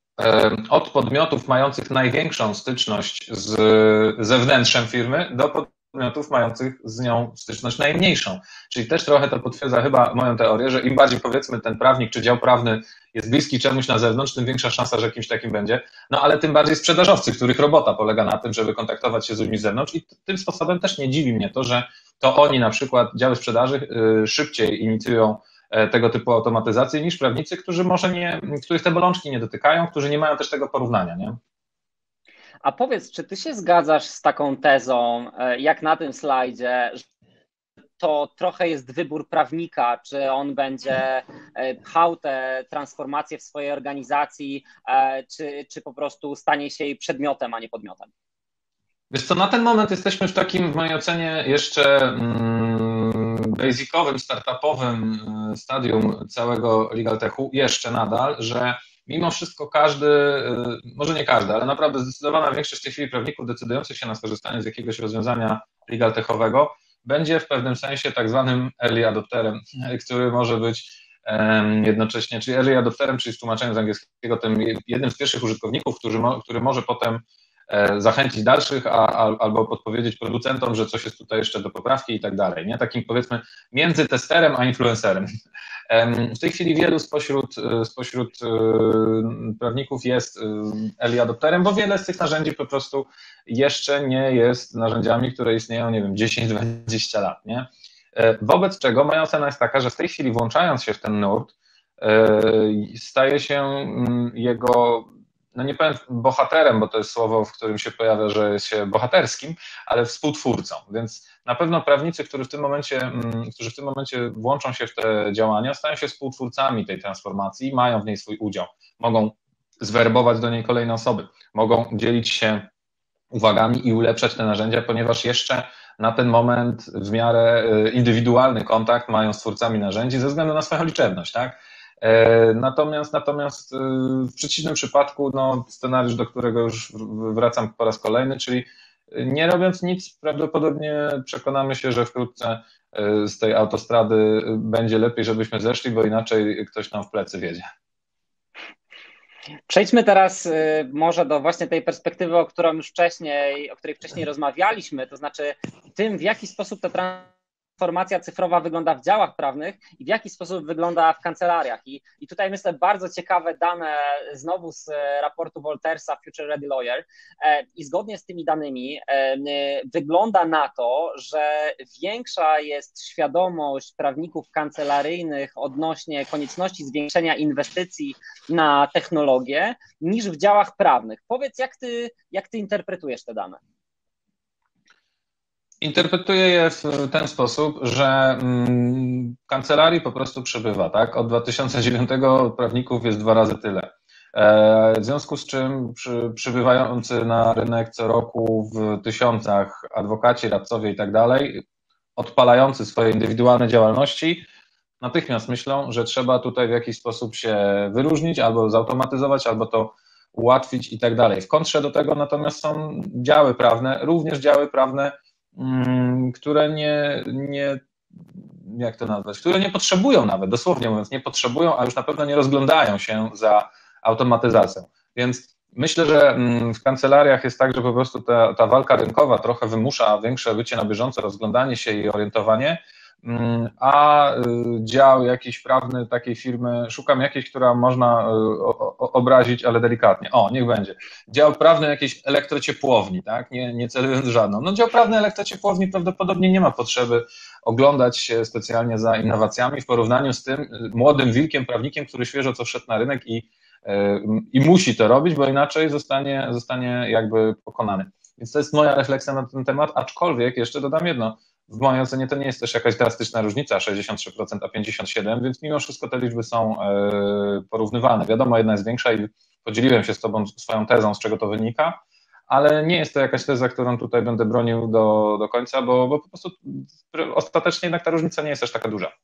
B: od podmiotów mających największą styczność z zewnętrzem firmy do podmiotów mających z nią styczność najmniejszą. Czyli też trochę to potwierdza chyba moją teorię, że im bardziej powiedzmy ten prawnik czy dział prawny jest bliski czemuś na zewnątrz, tym większa szansa, że kimś takim będzie. No ale tym bardziej sprzedażowcy, których robota polega na tym, żeby kontaktować się z ludźmi z zewnątrz i tym sposobem też nie dziwi mnie to, że to oni na przykład działy sprzedaży szybciej inicjują tego typu automatyzację niż prawnicy, którzy może nie, których te bolączki nie dotykają, którzy nie mają też tego porównania, nie?
A: A powiedz, czy ty się zgadzasz z taką tezą, jak na tym slajdzie, że to trochę jest wybór prawnika, czy on będzie pchał te transformacje w swojej organizacji, czy, czy po prostu stanie się jej przedmiotem, a nie podmiotem?
B: Wiesz co, na ten moment jesteśmy w takim, w mojej ocenie, jeszcze mm, basicowym, startupowym stadium całego Legal Techu, jeszcze nadal, że mimo wszystko każdy, może nie każdy, ale naprawdę zdecydowana większość w tej chwili prawników decydujących się na skorzystanie z jakiegoś rozwiązania legal techowego będzie w pewnym sensie tak zwanym early adopterem, który może być jednocześnie, czyli early adopterem, czyli z tłumaczeniem z angielskiego, tym jednym z pierwszych użytkowników, który, mo, który może potem zachęcić dalszych, a, a, albo podpowiedzieć producentom, że coś jest tutaj jeszcze do poprawki i tak dalej, nie? Takim powiedzmy między testerem a influencerem. W tej chwili wielu spośród, spośród prawników jest early adopterem, bo wiele z tych narzędzi po prostu jeszcze nie jest narzędziami, które istnieją, nie wiem, dziesięć dwadzieścia lat, nie? Wobec czego moja ocena jest taka, że w tej chwili włączając się w ten nurt, staje się jego, no nie powiem bohaterem, bo to jest słowo, w którym się pojawia, że jest się bohaterskim, ale współtwórcą. Więc na pewno prawnicy, którzy w tym momencie, którzy w tym momencie włączą się w te działania, stają się współtwórcami tej transformacji, mają w niej swój udział. Mogą zwerbować do niej kolejne osoby, mogą dzielić się uwagami i ulepszać te narzędzia, ponieważ jeszcze na ten moment w miarę indywidualny kontakt mają z twórcami narzędzi ze względu na swoją liczebność, tak? Natomiast, natomiast w przeciwnym przypadku no, scenariusz, do którego już wracam po raz kolejny, czyli nie robiąc nic, prawdopodobnie przekonamy się, że wkrótce z tej autostrady będzie lepiej, żebyśmy zeszli, bo inaczej ktoś nam w plecy wiedzie.
A: Przejdźmy teraz może do właśnie tej perspektywy, o którą już wcześniej, o której wcześniej rozmawialiśmy, to znaczy tym, w jaki sposób ta transformacja cyfrowa wygląda w działach prawnych i w jaki sposób wygląda w kancelariach. I, i tutaj myślę bardzo ciekawe dane znowu z raportu Woltersa Future Ready Lawyer i zgodnie z tymi danymi wygląda na to, że większa jest świadomość prawników kancelaryjnych odnośnie konieczności zwiększenia inwestycji na technologię niż w działach prawnych. Powiedz, jak ty, jak ty interpretujesz te dane?
B: Interpretuję je w ten sposób, że kancelarii po prostu przybywa, tak? Od dwa tysiące dziewiątego prawników jest dwa razy tyle. W związku z czym przy, przybywający na rynek co roku w tysiącach adwokaci, radcowie i tak dalej, odpalający swoje indywidualne działalności, natychmiast myślą, że trzeba tutaj w jakiś sposób się wyróżnić, albo zautomatyzować, albo to ułatwić i tak dalej. W kontrze do tego natomiast są działy prawne, również działy prawne, które nie, nie, jak to nazwać, które nie potrzebują nawet, dosłownie mówiąc, nie potrzebują, a już na pewno nie rozglądają się za automatyzacją. Więc myślę, że w kancelariach jest tak, że po prostu ta, ta walka rynkowa trochę wymusza większe bycie na bieżąco, rozglądanie się i orientowanie, a dział jakiś prawny takiej firmy, szukam jakiejś, która można obrazić, ale delikatnie. O, niech będzie. Dział prawny jakiejś elektrociepłowni, tak? Nie, nie celując żadną. No dział prawny elektrociepłowni prawdopodobnie nie ma potrzeby oglądać się specjalnie za innowacjami w porównaniu z tym młodym wilkiem, prawnikiem, który świeżo co wszedł na rynek i, i musi to robić, bo inaczej zostanie, zostanie jakby pokonany. Więc to jest moja refleksja na ten temat, aczkolwiek jeszcze dodam jedno. W mojej ocenie to nie jest też jakaś drastyczna różnica, sześćdziesiąt trzy procent a pięćdziesiąt siedem procent, więc mimo wszystko te liczby są porównywalne. Wiadomo, jedna jest większa i podzieliłem się z Tobą swoją tezą, z czego to wynika, ale nie jest to jakaś teza, którą tutaj będę bronił do, do końca, bo, bo po prostu ostatecznie jednak ta różnica nie jest aż taka duża.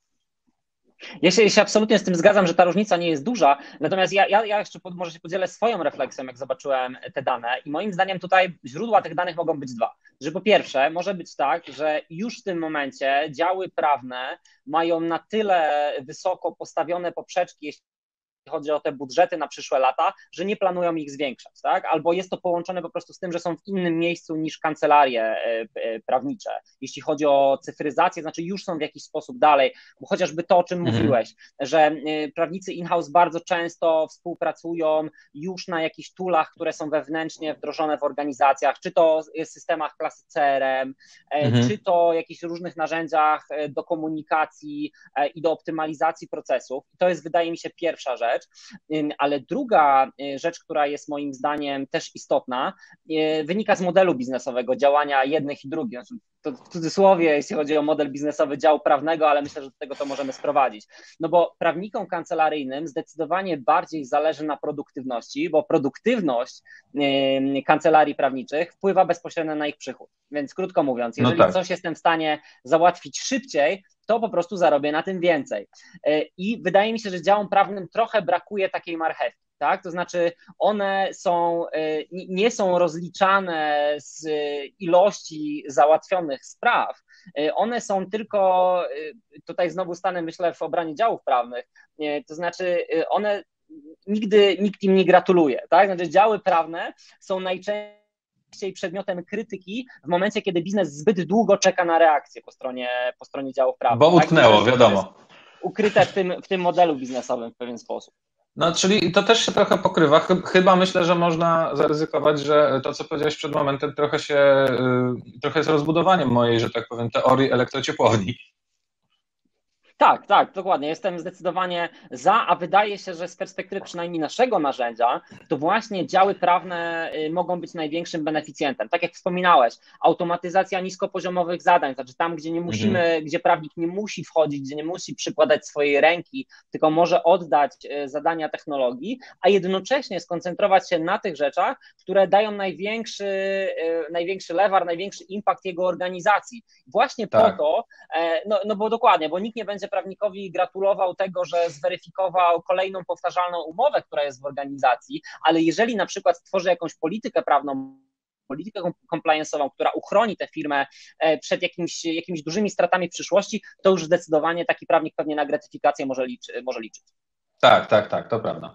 A: Ja się, ja się absolutnie z tym zgadzam, że ta różnica nie jest duża, natomiast ja, ja, ja jeszcze pod, może się podzielę swoją refleksją, jak zobaczyłem te dane i moim zdaniem tutaj źródła tych danych mogą być dwa. Że po pierwsze może być tak, że już w tym momencie działy prawne mają na tyle wysoko postawione poprzeczki, jeśli chodzi o te budżety na przyszłe lata, że nie planują ich zwiększać, tak? Albo jest to połączone po prostu z tym, że są w innym miejscu niż kancelarie prawnicze. Jeśli chodzi o cyfryzację, znaczy już są w jakiś sposób dalej, bo chociażby to, o czym mhm. mówiłeś, że prawnicy in-house bardzo często współpracują już na jakichś toolach, które są wewnętrznie wdrożone w organizacjach, czy to systemach klasy C R M, mhm. czy to jakichś różnych narzędziach do komunikacji i do optymalizacji procesów. I to jest, wydaje mi się, pierwsza rzecz. Ale druga rzecz, która jest moim zdaniem też istotna, wynika z modelu biznesowego działania jednych i drugich. To w cudzysłowie, jeśli chodzi o model biznesowy działu prawnego, ale myślę, że do tego to możemy sprowadzić. No bo prawnikom kancelaryjnym zdecydowanie bardziej zależy na produktywności, bo produktywność kancelarii prawniczych wpływa bezpośrednio na ich przychód. Więc krótko mówiąc, jeżeli no tak. coś jestem w stanie załatwić szybciej, to po prostu zarobię na tym więcej. I wydaje mi się, że działom prawnym trochę brakuje takiej marchewki. tak? To znaczy one są, nie są rozliczane z ilości załatwionych spraw, one są tylko, tutaj znowu stanę myślę w obronie działów prawnych, to znaczy one nigdy nikt im nie gratuluje, tak? Znaczy działy prawne są najczęściej przedmiotem krytyki w momencie, kiedy biznes zbyt długo czeka na reakcję po stronie, po stronie działów prawnych.
B: Bo utknęło, tak? Wiadomo.
A: Ukryte w tym, w tym modelu biznesowym w pewien sposób.
B: No, czyli to też się trochę pokrywa. Chyba myślę, że można zaryzykować, że to, co powiedziałeś przed momentem, trochę się, trochę jest rozbudowaniem mojej, że tak powiem, teorii elektrociepłowni.
A: Tak, tak, dokładnie. Jestem zdecydowanie za, a wydaje się, że z perspektywy przynajmniej naszego narzędzia, to właśnie działy prawne mogą być największym beneficjentem. Tak jak wspominałeś, automatyzacja niskopoziomowych zadań, znaczy tam, gdzie nie musimy, mhm. gdzie prawnik nie musi wchodzić, gdzie nie musi przykładać swojej ręki, tylko może oddać zadania technologii, a jednocześnie skoncentrować się na tych rzeczach, które dają największy, największy lewar, największy impact jego organizacji. Właśnie tak. po to, no, no bo dokładnie, bo nikt nie będzie prawnikowi gratulował tego, że zweryfikował kolejną powtarzalną umowę, która jest w organizacji, ale jeżeli na przykład stworzy jakąś politykę prawną, politykę compliance'ową, która uchroni tę firmę przed jakimiś, jakimiś dużymi stratami w przyszłości, to już zdecydowanie taki prawnik pewnie na gratyfikację może, liczy, może liczyć.
B: Tak, tak, tak, to prawda.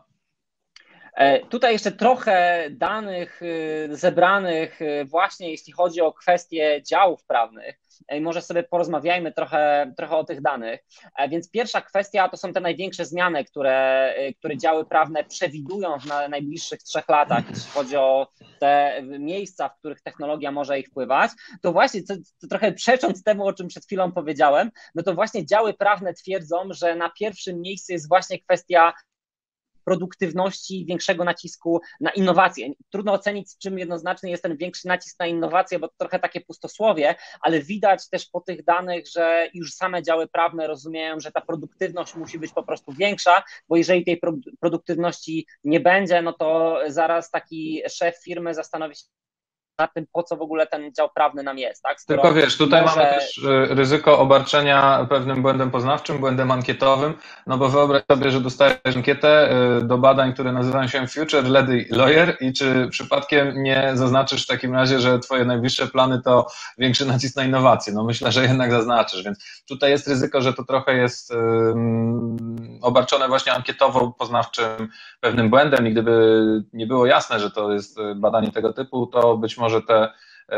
A: Tutaj jeszcze trochę danych zebranych właśnie jeśli chodzi o kwestie działów prawnych. Może sobie porozmawiajmy trochę, trochę o tych danych. Więc pierwsza kwestia to są te największe zmiany, które, które działy prawne przewidują w najbliższych trzech latach, jeśli chodzi o te miejsca, w których technologia może ich wpływać. To właśnie, to, to trochę przecząc temu, o czym przed chwilą powiedziałem, no to właśnie działy prawne twierdzą, że na pierwszym miejscu jest właśnie kwestia produktywności, większego nacisku na innowacje. Trudno ocenić, czym jednoznacznie jest ten większy nacisk na innowacje, bo to trochę takie pustosłowie, ale widać też po tych danych, że już same działy prawne rozumieją, że ta produktywność musi być po prostu większa, bo jeżeli tej produktywności nie będzie, no to zaraz taki szef firmy zastanowi się nad tym, po co w ogóle ten dział prawny nam jest. Tak? Skoro
B: Tylko wiesz, tutaj
A: może...
B: mamy też ryzyko obarczenia pewnym błędem poznawczym, błędem ankietowym, no bo wyobraź sobie, że dostajesz ankietę do badań, które nazywają się Future Ready Lawyer i czy przypadkiem nie zaznaczysz w takim razie, że twoje najbliższe plany to większy nacisk na innowacje? No myślę, że jednak zaznaczysz, więc tutaj jest ryzyko, że to trochę jest um, obarczone właśnie ankietowo-poznawczym pewnym błędem i gdyby nie było jasne, że to jest badanie tego typu, to być może Może te,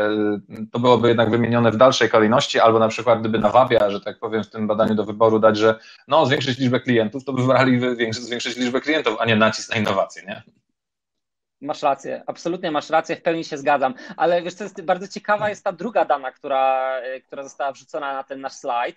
B: to byłoby jednak wymienione w dalszej kolejności, albo na przykład gdyby na wabia, że tak powiem, w tym badaniu do wyboru dać, że no zwiększyć liczbę klientów, to by wybrali zwiększyć liczbę klientów, a nie nacisk na innowacje, nie?
A: Masz rację, absolutnie masz rację, w pełni się zgadzam, ale wiesz co, jest bardzo ciekawa jest ta druga dana, która, która została wrzucona na ten nasz slajd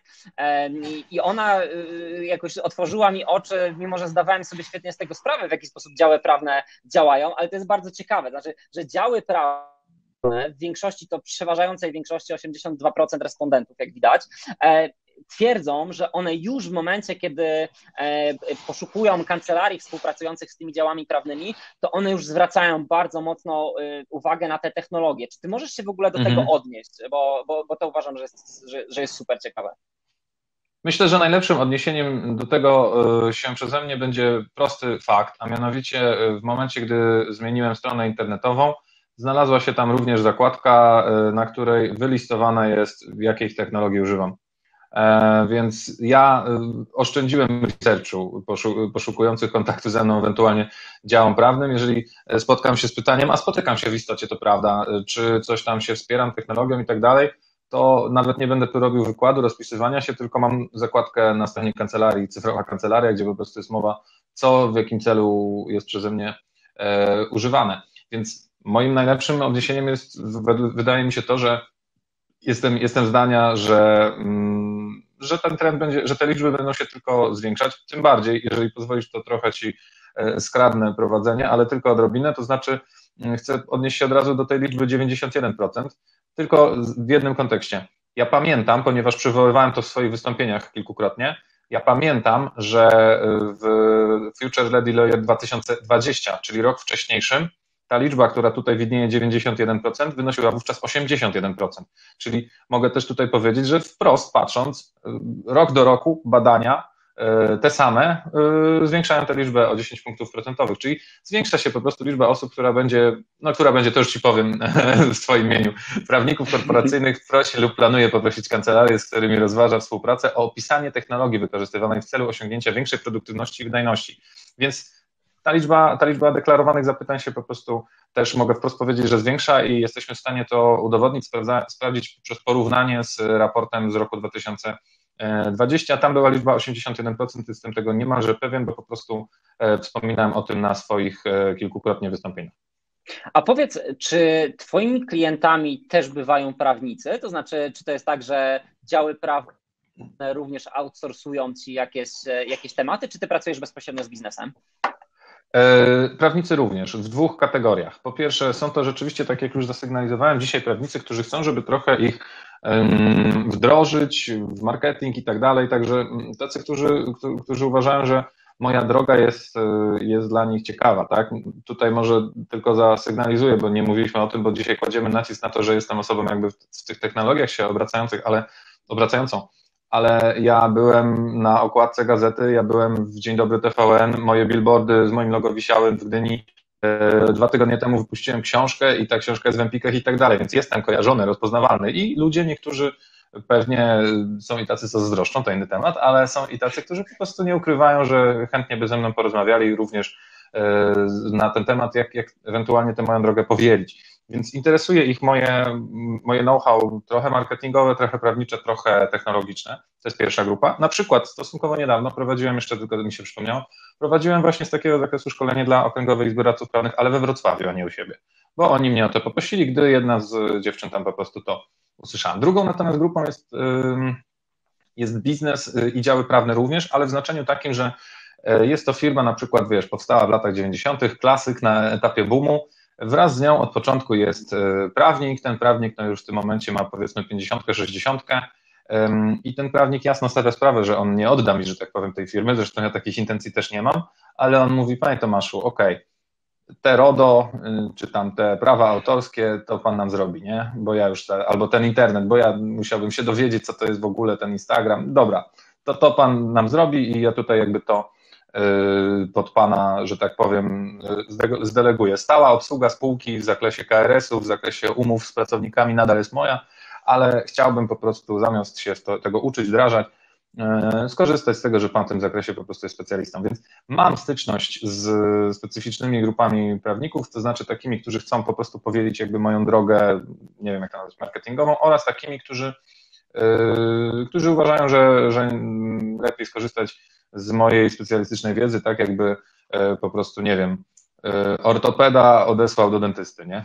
A: i ona jakoś otworzyła mi oczy, mimo że zdawałem sobie świetnie z tego sprawę, w jaki sposób działy prawne działają, ale to jest bardzo ciekawe, znaczy, że działy prawne w większości, to przeważającej większości osiemdziesiąt dwa procent respondentów, jak widać, twierdzą, że one już w momencie, kiedy poszukują kancelarii współpracujących z tymi działami prawnymi, to one już zwracają bardzo mocno uwagę na te technologie. Czy ty możesz się w ogóle do mhm. tego odnieść? Bo, bo, bo to uważam, że jest, że, że jest super ciekawe.
B: Myślę, że najlepszym odniesieniem do tego się przeze mnie będzie prosty fakt, a mianowicie w momencie, gdy zmieniłem stronę internetową, znalazła się tam również zakładka, na której wylistowane jest, jakiej technologii używam. Więc ja oszczędziłem researchu poszukujących kontaktu ze mną, ewentualnie działom prawnym. Jeżeli spotkam się z pytaniem, a spotykam się w istocie, to prawda, czy coś tam się wspieram technologią i tak dalej, to nawet nie będę tu robił wykładu, rozpisywania się, tylko mam zakładkę na stronie kancelarii, cyfrowa kancelaria, gdzie po prostu jest mowa, co w jakim celu jest przeze mnie e, używane. Więc moim najlepszym odniesieniem jest, wydaje mi się to, że jestem, jestem zdania, że, że ten trend będzie, że te liczby będą się tylko zwiększać, tym bardziej, jeżeli pozwolisz, to trochę ci skradnę prowadzenie, ale tylko odrobinę, to znaczy chcę odnieść się od razu do tej liczby dziewięćdziesiąt jeden procent, tylko w jednym kontekście. Ja pamiętam, ponieważ przywoływałem to w swoich wystąpieniach kilkukrotnie, ja pamiętam, że w Future Ready Lawyer dwa tysiące dwudziestym, czyli rok wcześniejszym, ta liczba, która tutaj widnieje dziewięćdziesiąt jeden procent, wynosiła wówczas osiemdziesiąt jeden procent. Czyli mogę też tutaj powiedzieć, że wprost patrząc, rok do roku badania te same, zwiększają tę liczbę o dziesięć punktów procentowych, czyli zwiększa się po prostu liczba osób, która będzie, no która będzie, to już Ci powiem w swoim imieniu, prawników korporacyjnych prosi lub planuje poprosić kancelarię, z którymi rozważa współpracę, o opisanie technologii wykorzystywanej w celu osiągnięcia większej produktywności i wydajności. Więc ta liczba, ta liczba deklarowanych zapytań się po prostu też, mogę wprost powiedzieć, że zwiększa i jesteśmy w stanie to udowodnić, sprawdza, sprawdzić przez porównanie z raportem z roku dwa tysiące dwudziestego. Tam była liczba osiemdziesiąt jeden procent, jestem tego niemalże pewien, bo po prostu wspominałem o tym na swoich kilkukrotnie wystąpieniach.
A: A powiedz, czy Twoimi klientami też bywają prawnicy? To znaczy, czy to jest tak, że działy prawne również outsourcują Ci jakieś, jakieś tematy, czy Ty pracujesz bezpośrednio z biznesem?
B: Prawnicy również, w dwóch kategoriach. Po pierwsze, są to rzeczywiście, tak jak już zasygnalizowałem dzisiaj, prawnicy, którzy chcą, żeby trochę ich wdrożyć w marketing i tak dalej, także tacy, którzy, którzy uważają, że moja droga jest, jest dla nich ciekawa, tak? Tutaj może tylko zasygnalizuję, bo nie mówiliśmy o tym, bo dzisiaj kładziemy nacisk na to, że jestem osobą jakby w tych technologiach się obracających, ale obracającą, ale ja byłem na okładce gazety, ja byłem w Dzień Dobry T V N, moje billboardy z moim logo wisiały w Gdyni. Dwa tygodnie temu wypuściłem książkę i ta książka jest w Empikach i tak dalej, więc jestem kojarzony, rozpoznawalny i ludzie, niektórzy pewnie są i tacy, co zazdroszczą, to inny temat, ale są i tacy, którzy po prostu nie ukrywają, że chętnie by ze mną porozmawiali również na ten temat, jak, jak ewentualnie tę moją drogę powielić. Więc interesuje ich moje, moje know-how trochę marketingowe, trochę prawnicze, trochę technologiczne. To jest pierwsza grupa. Na przykład stosunkowo niedawno prowadziłem, jeszcze tylko mi się przypomniało, prowadziłem właśnie z takiego zakresu szkolenie dla Okręgowej Izby Radców Prawnych, ale we Wrocławiu, a nie u siebie, bo oni mnie o to poprosili, gdy jedna z dziewczyn tam po prostu to usłyszała. Drugą natomiast grupą jest, jest biznes i działy prawne również, ale w znaczeniu takim, że jest to firma na przykład, wiesz, powstała w latach dziewięćdziesiątych, klasyk na etapie boomu. Wraz z nią od początku jest prawnik, ten prawnik no już w tym momencie ma powiedzmy pięćdziesiątkę, sześćdziesiątkę i ten prawnik jasno stawia sprawę, że on nie odda mi, że tak powiem, tej firmy, zresztą ja takich intencji też nie mam, ale on mówi: panie Tomaszu, okej, okay, te RODO, czy tam te prawa autorskie, to pan nam zrobi, nie? Bo ja już, te, albo ten internet, bo ja musiałbym się dowiedzieć, co to jest w ogóle ten Instagram, dobra, to to pan nam zrobi i ja tutaj jakby to pod pana, że tak powiem, zdeleguję. Stała obsługa spółki w zakresie K R S-u, w zakresie umów z pracownikami nadal jest moja, ale chciałbym po prostu zamiast się to, tego uczyć, wdrażać, skorzystać z tego, że pan w tym zakresie po prostu jest specjalistą. Więc mam styczność z specyficznymi grupami prawników, to znaczy takimi, którzy chcą po prostu powielić jakby moją drogę, nie wiem jak to nazwać, marketingową, oraz takimi, którzy, yy, którzy uważają, że, że lepiej skorzystać z mojej specjalistycznej wiedzy, tak jakby e, po prostu, nie wiem, e, ortopeda odesłał do dentysty, nie?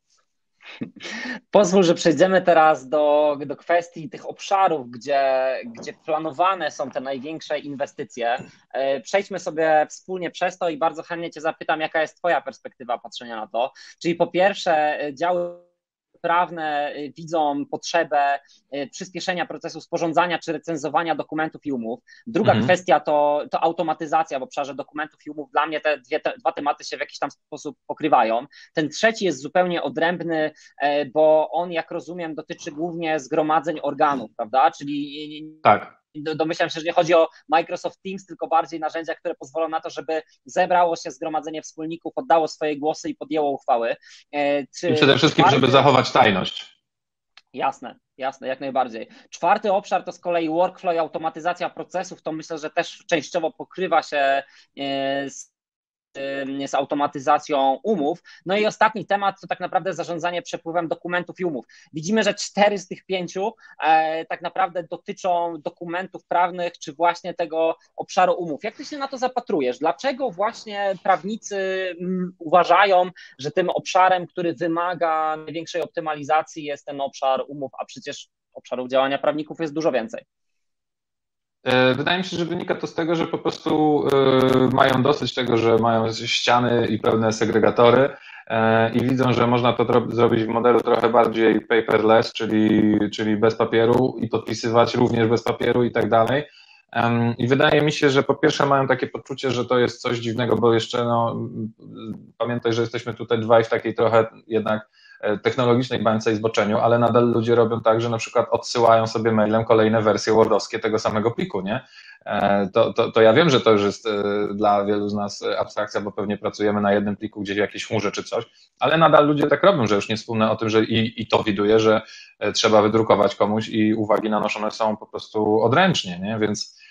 A: Pozwól, że przejdziemy teraz do, do kwestii tych obszarów, gdzie, gdzie planowane są te największe inwestycje. E, przejdźmy sobie wspólnie przez to i bardzo chętnie Cię zapytam, jaka jest Twoja perspektywa patrzenia na to. Czyli po pierwsze, działy prawne widzą potrzebę przyspieszenia procesu sporządzania czy recenzowania dokumentów i umów. Druga mhm. kwestia to, to automatyzacja w obszarze dokumentów i umów. Dla mnie te, dwie, te dwa tematy się w jakiś tam sposób pokrywają. Ten trzeci jest zupełnie odrębny, bo on, jak rozumiem, dotyczy głównie zgromadzeń organów, prawda? Czyli
B: tak.
A: Domyślam się, że nie chodzi o Microsoft Teams, tylko bardziej narzędzia, które pozwolą na to, żeby zebrało się zgromadzenie wspólników, oddało swoje głosy i podjęło uchwały.
B: Czy I przede wszystkim, czwarty... żeby zachować tajność.
A: Jasne, jasne, jak najbardziej. Czwarty obszar to z kolei workflow i automatyzacja procesów. To myślę, że też częściowo pokrywa się z z automatyzacją umów. No i ostatni temat to tak naprawdę zarządzanie przepływem dokumentów i umów. Widzimy, że cztery z tych pięciu e, tak naprawdę dotyczą dokumentów prawnych, czy właśnie tego obszaru umów. Jak ty się na to zapatrujesz? Dlaczego właśnie prawnicy m, uważają, że tym obszarem, który wymaga największej optymalizacji, jest ten obszar umów, a przecież obszarów działania prawników jest dużo więcej?
B: Wydaje mi się, że wynika to z tego, że po prostu mają dosyć tego, że mają ściany i pewne segregatory i widzą, że można to zrobić w modelu trochę bardziej paperless, czyli, czyli bez papieru i podpisywać również bez papieru i tak dalej. I wydaje mi się, że po pierwsze mają takie poczucie, że to jest coś dziwnego, bo jeszcze no, pamiętaj, że jesteśmy tutaj dwaj w takiej trochę jednak technologicznej bańce i zboczeniu, ale nadal ludzie robią tak, że na przykład odsyłają sobie mailem kolejne wersje wordowskie tego samego pliku, nie? to, to, to ja wiem, że to już jest dla wielu z nas abstrakcja, bo pewnie pracujemy na jednym pliku gdzieś w jakiejś chmurze czy coś, ale nadal ludzie tak robią, że już nie wspomnę o tym, że i, i to widuje, że trzeba wydrukować komuś i uwagi nanoszone są po prostu odręcznie, nie? Więc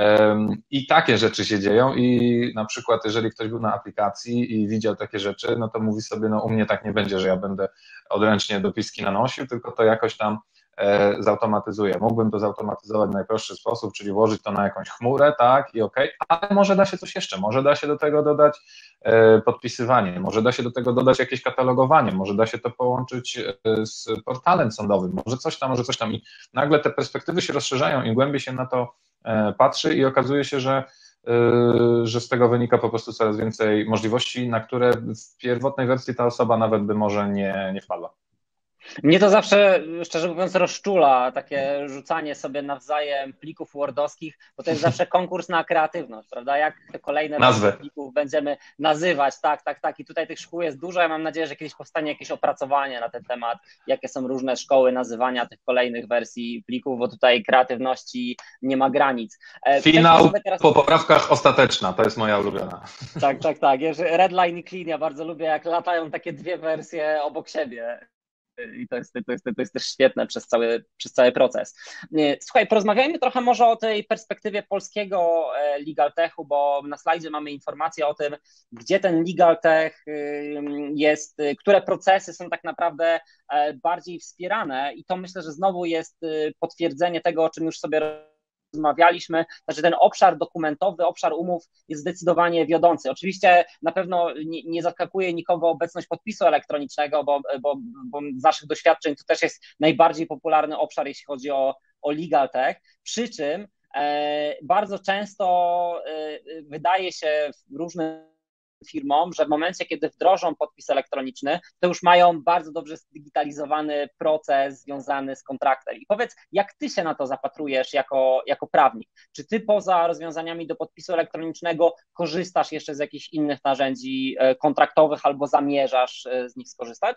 B: i takie rzeczy się dzieją i na przykład jeżeli ktoś był na aplikacji i widział takie rzeczy, no to mówi sobie, no u mnie tak nie będzie, że ja będę odręcznie dopiski nanosił, tylko to jakoś tam zautomatyzuję. Mógłbym to zautomatyzować w najprostszy sposób, czyli włożyć to na jakąś chmurę, tak, i okej, okay, ale może da się coś jeszcze, może da się do tego dodać podpisywanie, może da się do tego dodać jakieś katalogowanie, może da się to połączyć z portalem sądowym, może coś tam, może coś tam i nagle te perspektywy się rozszerzają, im głębiej się na to patrzy i okazuje się, że, że z tego wynika po prostu coraz więcej możliwości, na które w pierwotnej wersji ta osoba nawet by może nie, nie wpadła.
A: Mnie to zawsze, szczerze mówiąc, rozczula takie rzucanie sobie nawzajem plików wordowskich, bo to jest zawsze konkurs na kreatywność, prawda? Jak te kolejne
B: nazwy
A: plików będziemy nazywać, tak, tak, tak. I tutaj tych szkół jest dużo. Ja mam nadzieję, że kiedyś powstanie jakieś opracowanie na ten temat, jakie są różne szkoły nazywania tych kolejnych wersji plików, bo tutaj kreatywności nie ma granic.
B: Finał teraz... po poprawkach ostateczna, to jest moja ulubiona.
A: Tak, tak, tak. Redline i clean, ja bardzo lubię, jak latają takie dwie wersje obok siebie. I to jest, to, jest, to jest też świetne przez cały, przez cały proces. Słuchaj, porozmawiajmy trochę może o tej perspektywie polskiego legal techu, bo na slajdzie mamy informację o tym, gdzie ten legal tech jest, które procesy są tak naprawdę bardziej wspierane i to myślę, że znowu jest potwierdzenie tego, o czym już sobie rozmawialiśmy, znaczy ten obszar dokumentowy, obszar umów jest zdecydowanie wiodący. Oczywiście na pewno nie, nie zaskakuje nikogo obecność podpisu elektronicznego, bo, bo, bo z naszych doświadczeń to też jest najbardziej popularny obszar, jeśli chodzi o, o legal tech, przy czym e, bardzo często e, wydaje się różnym firmom, że w momencie, kiedy wdrożą podpis elektroniczny, to już mają bardzo dobrze zdigitalizowany proces związany z kontraktem. I powiedz, jak ty się na to zapatrujesz jako, jako prawnik? Czy ty poza rozwiązaniami do podpisu elektronicznego korzystasz jeszcze z jakichś innych narzędzi kontraktowych albo zamierzasz z nich skorzystać?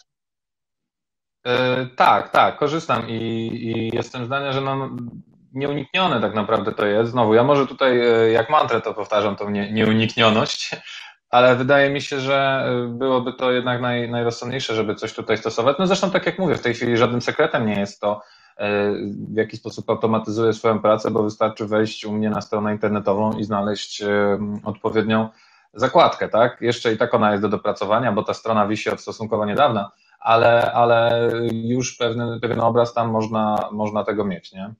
B: Yy, tak, tak, korzystam i, i jestem zdania, że no, nieuniknione tak naprawdę to jest. Znowu, ja może tutaj jak mantrę to powtarzam, tą nie, nieuniknioność, ale wydaje mi się, że byłoby to jednak naj, najrozsądniejsze, żeby coś tutaj stosować. No zresztą tak jak mówię, w tej chwili żadnym sekretem nie jest to, w jaki sposób automatyzuję swoją pracę, bo wystarczy wejść u mnie na stronę internetową i znaleźć odpowiednią zakładkę, tak? Jeszcze i tak ona jest do dopracowania, bo ta strona wisi od stosunkowo niedawna, ale, ale już pewien, pewien obraz tam można, można tego mieć, nie?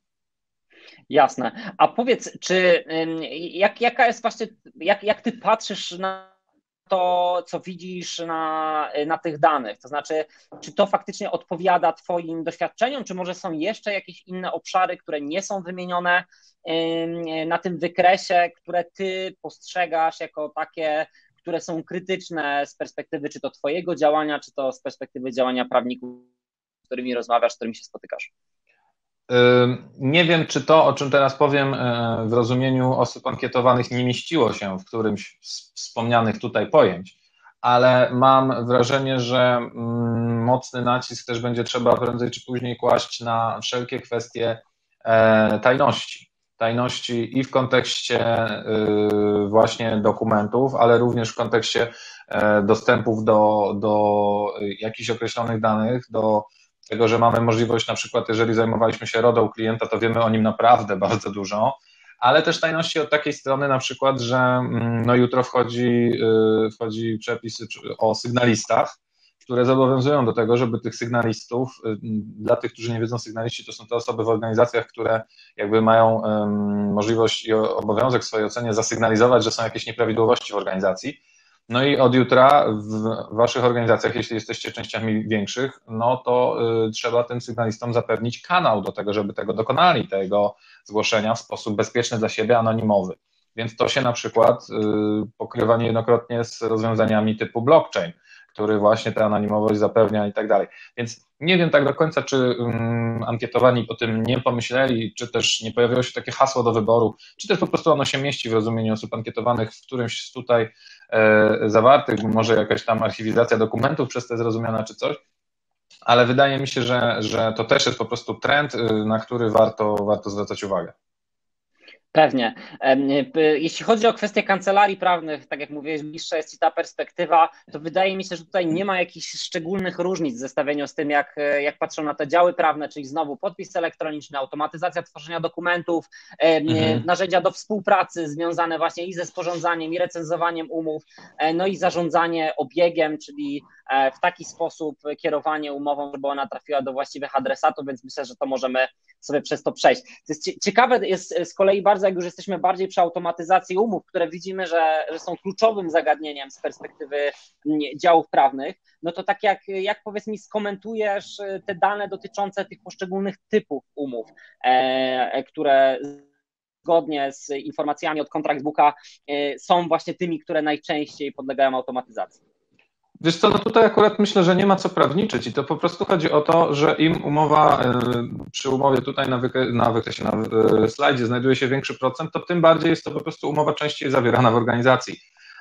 A: Jasne. A powiedz, czy jak, jaka jest właśnie, jak, jak ty patrzysz na to, co widzisz na, na tych danych? To znaczy, czy to faktycznie odpowiada twoim doświadczeniom, czy może są jeszcze jakieś inne obszary, które nie są wymienione na tym wykresie, które ty postrzegasz jako takie, które są krytyczne z perspektywy czy to twojego działania, czy to z perspektywy działania prawników, z którymi rozmawiasz, z którymi się spotykasz?
B: Nie wiem, czy to, o czym teraz powiem, w rozumieniu osób ankietowanych nie mieściło się w którymś z wspomnianych tutaj pojęć, ale mam wrażenie, że mocny nacisk też będzie trzeba prędzej czy później kłaść na wszelkie kwestie tajności. Tajności i w kontekście właśnie dokumentów, ale również w kontekście dostępów do, do jakichś określonych danych, do tego, że mamy możliwość, na przykład jeżeli zajmowaliśmy się RODO u klienta, to wiemy o nim naprawdę bardzo dużo, ale też tajności od takiej strony na przykład, że no jutro wchodzi, wchodzi przepis o sygnalistach, które zobowiązują do tego, żeby tych sygnalistów, dla tych, którzy nie wiedzą, sygnaliści to są te osoby w organizacjach, które jakby mają możliwość i obowiązek w swojej ocenie zasygnalizować, że są jakieś nieprawidłowości w organizacji. No i od jutra w waszych organizacjach, jeśli jesteście częściami większych, no to y, trzeba tym sygnalistom zapewnić kanał do tego, żeby tego dokonali, tego zgłoszenia w sposób bezpieczny dla siebie, anonimowy. Więc to się na przykład y, pokrywa niejednokrotnie z rozwiązaniami typu blockchain, który właśnie tę anonimowość zapewnia i tak dalej. Więc nie wiem tak do końca, czy um, ankietowani o tym nie pomyśleli, czy też nie pojawiło się takie hasło do wyboru, czy też po prostu ono się mieści w rozumieniu osób ankietowanych w którymś z tutaj e, zawartych, może jakaś tam archiwizacja dokumentów przez te zrozumiana czy coś, ale wydaje mi się, że, że to też jest po prostu trend, na który warto, warto zwracać uwagę.
A: Pewnie. Jeśli chodzi o kwestie kancelarii prawnych, tak jak mówiłeś, bliższa jest Ci ta perspektywa, to wydaje mi się, że tutaj nie ma jakichś szczególnych różnic w zestawieniu z tym, jak, jak patrzą na te działy prawne, czyli znowu podpis elektroniczny, automatyzacja tworzenia dokumentów, mhm. narzędzia do współpracy związane właśnie i ze sporządzaniem, i recenzowaniem umów, no i zarządzanie obiegiem, czyli w taki sposób kierowanie umową, żeby ona trafiła do właściwych adresatów, więc myślę, że to możemy sobie przez to przejść. To jest ciekawe jest z kolei bardzo, jak już jesteśmy bardziej przy automatyzacji umów, które widzimy, że, że są kluczowym zagadnieniem z perspektywy działów prawnych, no to tak jak, jak powiedz mi, skomentujesz te dane dotyczące tych poszczególnych typów umów, e, które zgodnie z informacjami od Contract Booka e, są właśnie tymi, które najczęściej podlegają automatyzacji?
B: Wiesz co, no tutaj akurat myślę, że nie ma co prawniczyć i to po prostu chodzi o to, że im umowa, przy umowie tutaj na, wykre, na wykresie, na slajdzie znajduje się większy procent, to tym bardziej jest to po prostu umowa częściej zawierana w organizacji.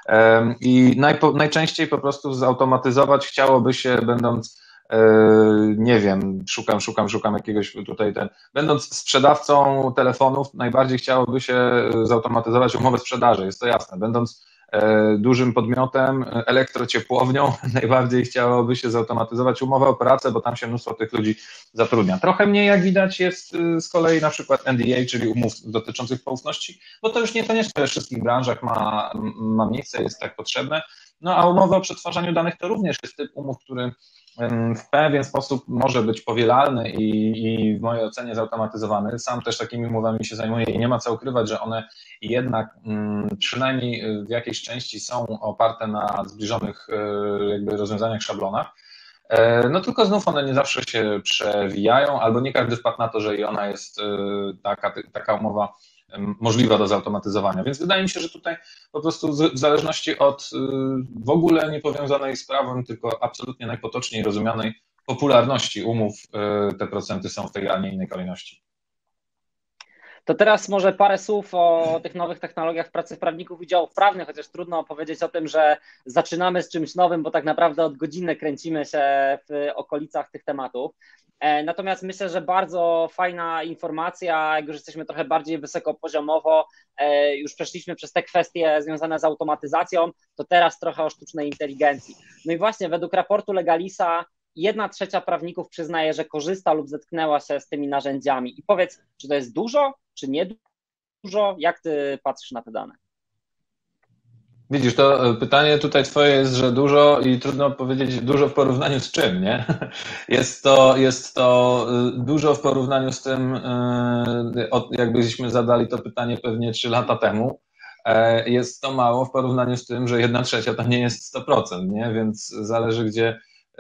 B: I najpo, najczęściej po prostu zautomatyzować chciałoby się, będąc, nie wiem, szukam, szukam, szukam jakiegoś tutaj, ten, będąc sprzedawcą telefonów, najbardziej chciałoby się zautomatyzować umowę sprzedaży, jest to jasne, będąc dużym podmiotem, elektrociepłownią, najbardziej chciałoby się zautomatyzować umowę o pracę, bo tam się mnóstwo tych ludzi zatrudnia. Trochę mniej, jak widać, jest z kolei na przykład N D A, czyli umów dotyczących poufności, bo to już niekoniecznie we wszystkich branżach ma, ma miejsce, jest tak potrzebne. No a umowa o przetwarzaniu danych to również jest typ umów, który w pewien sposób może być powielalny i, i w mojej ocenie zautomatyzowany. Sam też takimi umowami się zajmuję i nie ma co ukrywać, że one jednak przynajmniej w jakiejś części są oparte na zbliżonych jakby rozwiązaniach, szablonach. No tylko znów one nie zawsze się przewijają, albo nie każdy wpadł na to, że i ona jest taka, taka umowa możliwa do zautomatyzowania. Więc wydaje mi się, że tutaj po prostu w zależności od w ogóle niepowiązanej z prawem, tylko absolutnie najpotoczniej rozumianej popularności umów, te procenty są w tej, a nie innej kolejności.
A: To teraz może parę słów o tych nowych technologiach w pracy prawników i działów prawnych, chociaż trudno powiedzieć o tym, że zaczynamy z czymś nowym, bo tak naprawdę od godziny kręcimy się w okolicach tych tematów. Natomiast myślę, że bardzo fajna informacja, jak już jesteśmy trochę bardziej wysokopoziomowo, już przeszliśmy przez te kwestie związane z automatyzacją, to teraz trochę o sztucznej inteligencji. No i właśnie według raportu Legalisa jedna trzecia prawników przyznaje, że korzysta lub zetknęła się z tymi narzędziami. I powiedz, czy to jest dużo, czy nie dużo? Jak ty patrzysz na te dane?
B: Widzisz, to pytanie tutaj twoje jest, że dużo i trudno powiedzieć dużo w porównaniu z czym, nie? Jest to, jest to dużo w porównaniu z tym, jakbyśmy zadali to pytanie pewnie trzy lata temu. Jest to mało w porównaniu z tym, że jedna trzecia to nie jest sto procent, nie? Więc zależy gdzie,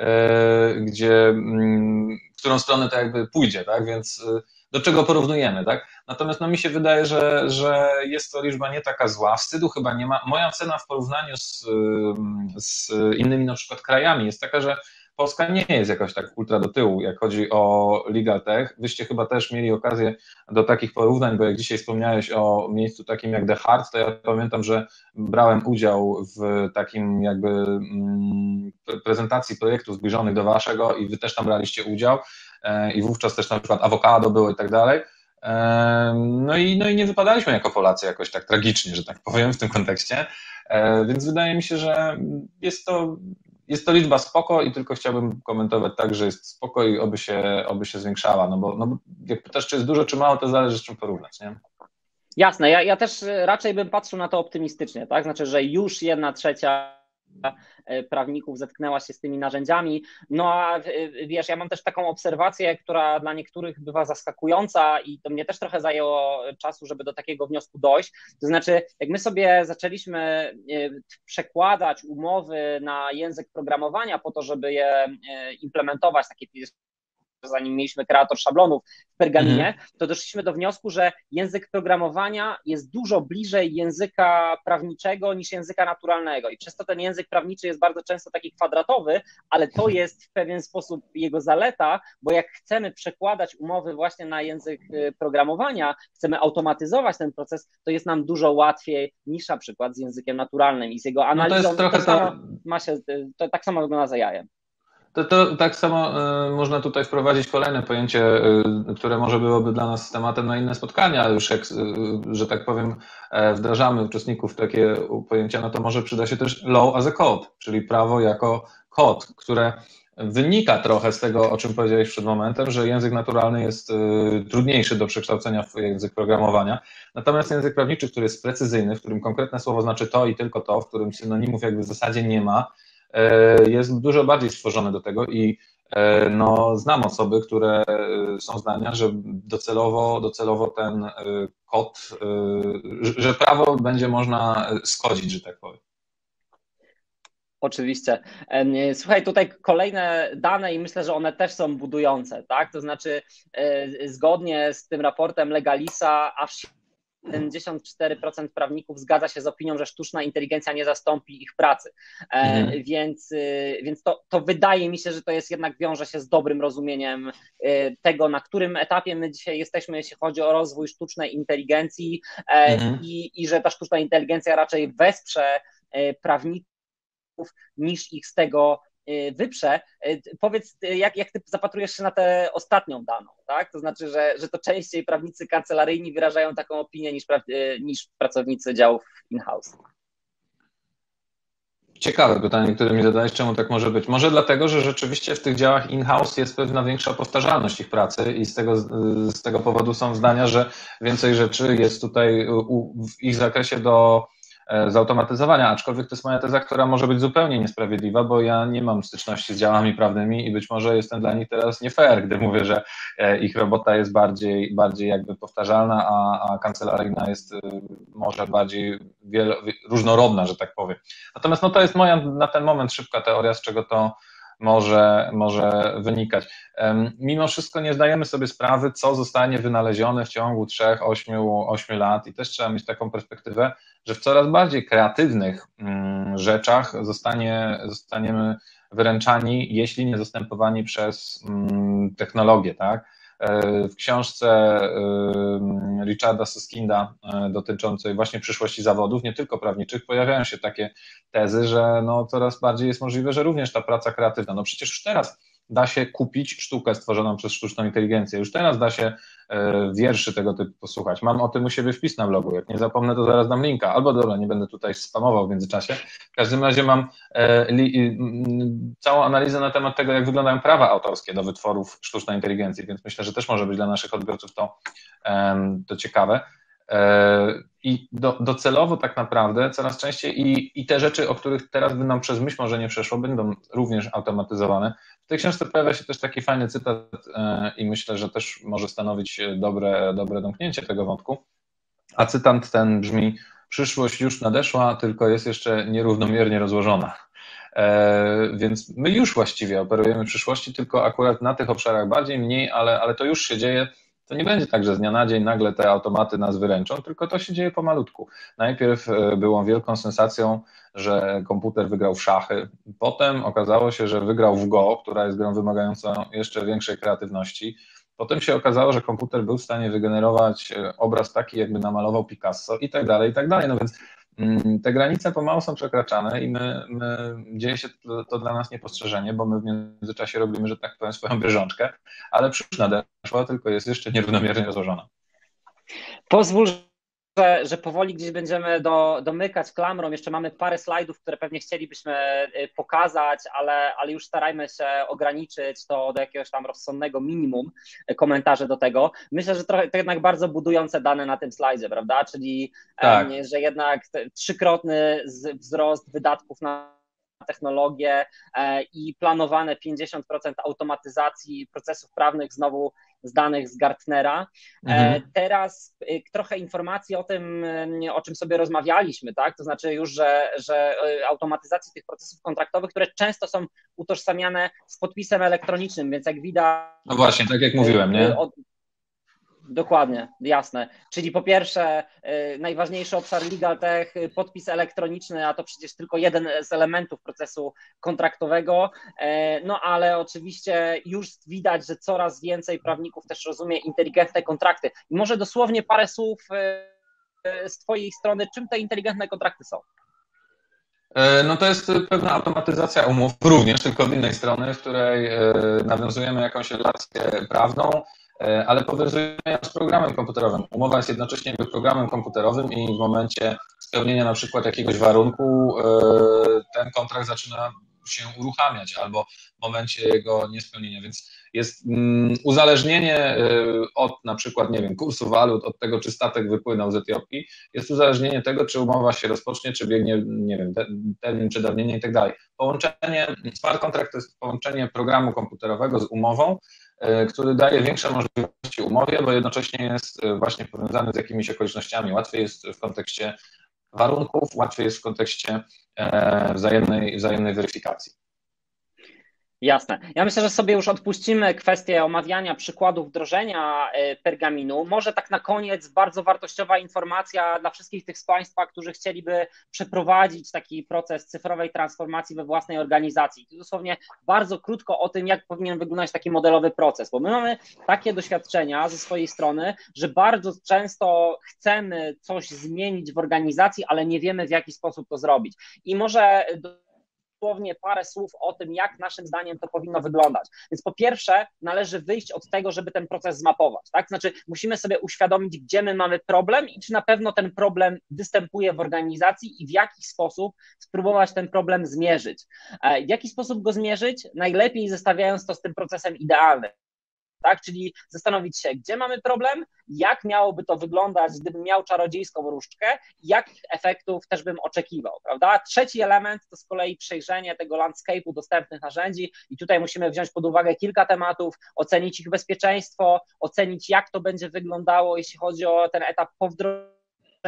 B: gdzie, w którą stronę to jakby pójdzie, tak? Więc do czego porównujemy, tak? Natomiast no, mi się wydaje, że, że jest to liczba nie taka zła. Wstydu chyba nie ma. Moja ocena w porównaniu z, z innymi na przykład krajami jest taka, że Polska nie jest jakoś tak ultra do tyłu, jak chodzi o Legal Tech. Wyście chyba też mieli okazję do takich porównań, bo jak dzisiaj wspomniałeś o miejscu takim jak The Heart, to ja pamiętam, że brałem udział w takim jakby prezentacji projektów zbliżonych do waszego i wy też tam braliście udział i wówczas też na przykład awokado było i tak dalej. No i, no i nie wypadaliśmy jako Polacy jakoś tak tragicznie, że tak powiem w tym kontekście, więc wydaje mi się, że jest to, jest to liczba spoko i tylko chciałbym komentować tak, że jest spoko i oby się, oby się zwiększała, no bo, no bo jak pytasz, czy jest dużo, czy mało, to zależy z czym porównać, nie?
A: Jasne, ja, ja też raczej bym patrzył na to optymistycznie, tak? Znaczy, że już jedna trzecia prawników zetknęła się z tymi narzędziami. No a wiesz, ja mam też taką obserwację, która dla niektórych bywa zaskakująca i to mnie też trochę zajęło czasu, żeby do takiego wniosku dojść. To znaczy, jak my sobie zaczęliśmy przekładać umowy na język programowania po to, żeby je implementować, takie zanim mieliśmy kreator szablonów w Pergaminie, mhm. to doszliśmy do wniosku, że język programowania jest dużo bliżej języka prawniczego niż języka naturalnego i przez to ten język prawniczy jest bardzo często taki kwadratowy, ale to jest w pewien sposób jego zaleta, bo jak chcemy przekładać umowy właśnie na język programowania, chcemy automatyzować ten proces, to jest nam dużo łatwiej niż na przykład z językiem naturalnym i z jego analizą. No to jest trochę to samo, ma się, to tak samo wygląda za jajem.
B: To, to tak samo y, można tutaj wprowadzić kolejne pojęcie, y, które może byłoby dla nas tematem na inne spotkania, już jak, y, że tak powiem, e, wdrażamy uczestników w takie pojęcia, no to może przyda się też law as a code, czyli prawo jako kod, które wynika trochę z tego, o czym powiedziałeś przed momentem, że język naturalny jest y, trudniejszy do przekształcenia w język programowania, natomiast język prawniczy, który jest precyzyjny, w którym konkretne słowo znaczy to i tylko to, w którym synonimów jakby w zasadzie nie ma, jest dużo bardziej stworzony do tego i no, znam osoby, które są zdania, że docelowo, docelowo ten kod, że prawo będzie można skodzić, że tak powiem.
A: Oczywiście. Słuchaj, tutaj kolejne dane i myślę, że one też są budujące, tak? To znaczy zgodnie z tym raportem Legalisa aż siedemdziesiąt cztery procent prawników zgadza się z opinią, że sztuczna inteligencja nie zastąpi ich pracy. Mhm. Więc, więc to, to wydaje mi się, że to jest jednak wiąże się z dobrym rozumieniem tego, na którym etapie my dzisiaj jesteśmy, jeśli chodzi o rozwój sztucznej inteligencji mhm. i, i że ta sztuczna inteligencja raczej wesprze prawników niż ich z tego wyprze. Powiedz, jak, jak ty zapatrujesz się na tę ostatnią daną, tak? To znaczy, że, że to częściej prawnicy kancelaryjni wyrażają taką opinię niż, niż pracownicy działów in-house.
B: Ciekawe pytanie, które mi zadałeś, czemu tak może być? Może dlatego, że rzeczywiście w tych działach in-house jest pewna większa powtarzalność ich pracy i z tego, z tego powodu są zdania, że więcej rzeczy jest tutaj w ich zakresie do zautomatyzowania, aczkolwiek to jest moja teza, która może być zupełnie niesprawiedliwa, bo ja nie mam styczności z działami prawnymi i być może jestem dla nich teraz nie fair, gdy mówię, że ich robota jest bardziej, bardziej jakby powtarzalna, a, a kancelaryjna jest może bardziej wielo, różnorodna, że tak powiem. Natomiast no to jest moja na ten moment szybka teoria, z czego to może, może wynikać. Mimo wszystko nie zdajemy sobie sprawy, co zostanie wynalezione w ciągu trzech, ośmiu, ośmiu lat i też trzeba mieć taką perspektywę, że w coraz bardziej kreatywnych rzeczach zostanie, zostaniemy wyręczani, jeśli nie zastępowani przez technologię, tak? W książce Richarda Suskinda dotyczącej właśnie przyszłości zawodów, nie tylko prawniczych, pojawiają się takie tezy, że no coraz bardziej jest możliwe, że również ta praca kreatywna, no przecież już teraz da się kupić sztukę stworzoną przez sztuczną inteligencję, już teraz da się wierszy tego typu posłuchać. Mam o tym u siebie wpis na blogu, jak nie zapomnę, to zaraz dam linka, albo dobra, nie będę tutaj spamował w międzyczasie. W każdym razie mam li, całą analizę na temat tego, jak wyglądają prawa autorskie do wytworów sztucznej inteligencji, więc myślę, że też może być dla naszych odbiorców to, to ciekawe. I do, docelowo tak naprawdę coraz częściej i, i te rzeczy, o których teraz by nam przez myśl może nie przeszło, będą również automatyzowane. W tej książce pojawia się też taki fajny cytat i myślę, że też może stanowić dobre, dobre domknięcie tego wątku. A cytat ten brzmi: przyszłość już nadeszła, tylko jest jeszcze nierównomiernie rozłożona. Więc my już właściwie operujemy w przyszłości, tylko akurat na tych obszarach bardziej, mniej, ale, ale to już się dzieje. To nie będzie tak, że z dnia na dzień nagle te automaty nas wyręczą, tylko to się dzieje pomalutku. Najpierw było wielką sensacją, że komputer wygrał w szachy. Potem okazało się, że wygrał w Go, która jest grą wymagającą jeszcze większej kreatywności. Potem się okazało, że komputer był w stanie wygenerować obraz taki, jakby namalował Picasso i tak dalej, i tak dalej. No więc te granice pomału są przekraczane i my, my dzieje się to, to dla nas niepostrzeżenie, bo my w międzyczasie robimy, że tak powiem, swoją bieżączkę, ale przyszłość nadeszła, tylko jest jeszcze nierównomiernie rozłożona.
A: Pozwól, że, że powoli gdzieś będziemy do, domykać klamrą. Jeszcze mamy parę slajdów, które pewnie chcielibyśmy pokazać, ale, ale już starajmy się ograniczyć to do jakiegoś tam rozsądnego minimum komentarzy do tego. Myślę, że trochę to jednak bardzo budujące dane na tym slajdzie, prawda? Czyli, tak. że jednak trzykrotny wzrost wydatków na technologię i planowane pięćdziesiąt procent automatyzacji procesów prawnych znowu z danych z Gartnera. Mhm. Teraz trochę informacji o tym, o czym sobie rozmawialiśmy, tak? To znaczy już, że, że automatyzacji tych procesów kontraktowych, które często są utożsamiane z podpisem elektronicznym, więc jak widać...
B: No właśnie, tak jak mówiłem, nie?
A: Od... Dokładnie, jasne. Czyli po pierwsze najważniejszy obszar Legal Tech, podpis elektroniczny, a to przecież tylko jeden z elementów procesu kontraktowego, no ale oczywiście już widać, że coraz więcej prawników też rozumie inteligentne kontrakty. I może dosłownie parę słów z Twojej strony, czym te inteligentne kontrakty są?
B: No to jest pewna automatyzacja umów również, tylko od innej strony, w której nawiązujemy jakąś relację prawną, ale powiązujemy ją z programem komputerowym. Umowa jest jednocześnie jakby programem komputerowym i w momencie spełnienia na przykład jakiegoś warunku ten kontrakt zaczyna się uruchamiać albo w momencie jego niespełnienia, więc jest uzależnienie od na przykład, nie wiem, kursu walut, od tego, czy statek wypłynął z Etiopii, jest uzależnienie tego, czy umowa się rozpocznie, czy biegnie, nie wiem, termin przedawnienia i tak dalej. Połączenie, smart contract to jest połączenie programu komputerowego z umową, który daje większe możliwości umowie, bo jednocześnie jest właśnie powiązany z jakimiś okolicznościami. Łatwiej jest w kontekście warunków, łatwiej jest w kontekście wzajemnej, wzajemnej weryfikacji.
A: Jasne. Ja myślę, że sobie już odpuścimy kwestię omawiania przykładów wdrożenia Pergaminu. Może tak na koniec bardzo wartościowa informacja dla wszystkich tych z Państwa, którzy chcieliby przeprowadzić taki proces cyfrowej transformacji we własnej organizacji. To dosłownie bardzo krótko o tym, jak powinien wyglądać taki modelowy proces, bo my mamy takie doświadczenia ze swojej strony, że bardzo często chcemy coś zmienić w organizacji, ale nie wiemy, w jaki sposób to zrobić. I może dosłownie parę słów o tym, jak naszym zdaniem to powinno wyglądać. Więc po pierwsze należy wyjść od tego, żeby ten proces zmapować, tak? Znaczy musimy sobie uświadomić, gdzie my mamy problem i czy na pewno ten problem występuje w organizacji i w jaki sposób spróbować ten problem zmierzyć. W jaki sposób go zmierzyć? Najlepiej zestawiając to z tym procesem idealnym. Tak, czyli zastanowić się, gdzie mamy problem, jak miałoby to wyglądać, gdybym miał czarodziejską różdżkę i jakich efektów też bym oczekiwał, prawda? Trzeci element to z kolei przejrzenie tego landscape'u dostępnych narzędzi i tutaj musimy wziąć pod uwagę kilka tematów, ocenić ich bezpieczeństwo, ocenić jak to będzie wyglądało, jeśli chodzi o ten etap powdrożeniowy,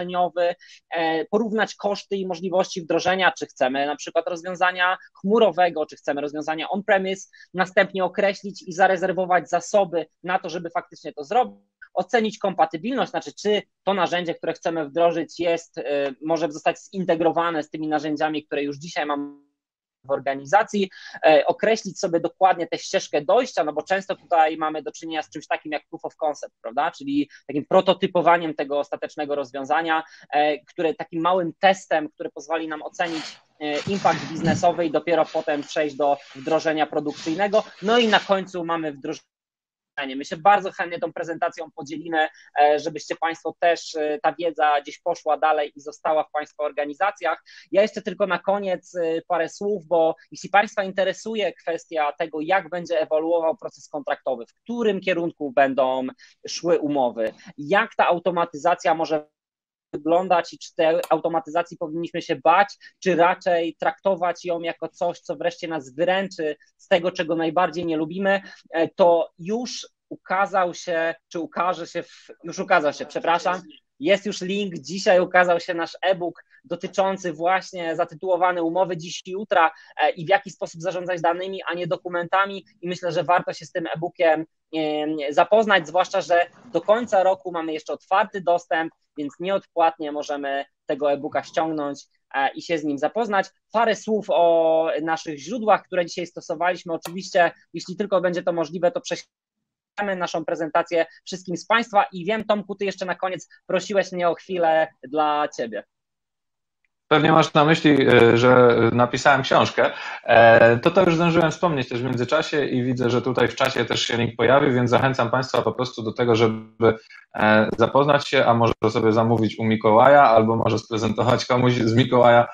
A: porównać koszty i możliwości wdrożenia, czy chcemy na przykład rozwiązania chmurowego, czy chcemy rozwiązania on-premise, następnie określić i zarezerwować zasoby na to, żeby faktycznie to zrobić, ocenić kompatybilność, znaczy czy to narzędzie, które chcemy wdrożyć jest, może zostać zintegrowane z tymi narzędziami, które już dzisiaj mamy w organizacji, określić sobie dokładnie tę ścieżkę dojścia, no bo często tutaj mamy do czynienia z czymś takim jak proof of concept, prawda, czyli takim prototypowaniem tego ostatecznego rozwiązania, które takim małym testem, który pozwoli nam ocenić impact biznesowy i dopiero potem przejść do wdrożenia produkcyjnego, no i na końcu mamy wdrożenie. My się bardzo chętnie tą prezentacją podzielimy, żebyście Państwo też, ta wiedza gdzieś poszła dalej i została w Państwa organizacjach. Ja jeszcze tylko na koniec parę słów, bo jeśli Państwa interesuje kwestia tego, jak będzie ewoluował proces kontraktowy, w którym kierunku będą szły umowy, jak ta automatyzacja może wyglądać i czy tej automatyzacji powinniśmy się bać, czy raczej traktować ją jako coś, co wreszcie nas wyręczy z tego, czego najbardziej nie lubimy, to już ukazał się, czy ukaże się, w, już ukazał się, przepraszam, jest już link, dzisiaj ukazał się nasz e-book dotyczący właśnie zatytułowany Umowy dziś i jutra i w jaki sposób zarządzać danymi, a nie dokumentami i myślę, że warto się z tym e-bookiem zapoznać, zwłaszcza, że do końca roku mamy jeszcze otwarty dostęp, więc nieodpłatnie możemy tego e-booka ściągnąć i się z nim zapoznać. Parę słów o naszych źródłach, które dzisiaj stosowaliśmy. Oczywiście, jeśli tylko będzie to możliwe, to prześlemy naszą prezentację wszystkim z Państwa i wiem, Tomku, Ty jeszcze na koniec prosiłeś mnie o chwilę dla Ciebie.
B: Pewnie masz na myśli, że napisałem książkę. To to już zdążyłem wspomnieć też w międzyczasie i widzę, że tutaj w czacie też się link pojawi, więc zachęcam Państwa po prostu do tego, żeby zapoznać się, a może sobie zamówić u Mikołaja, albo może sprezentować komuś z Mikołaja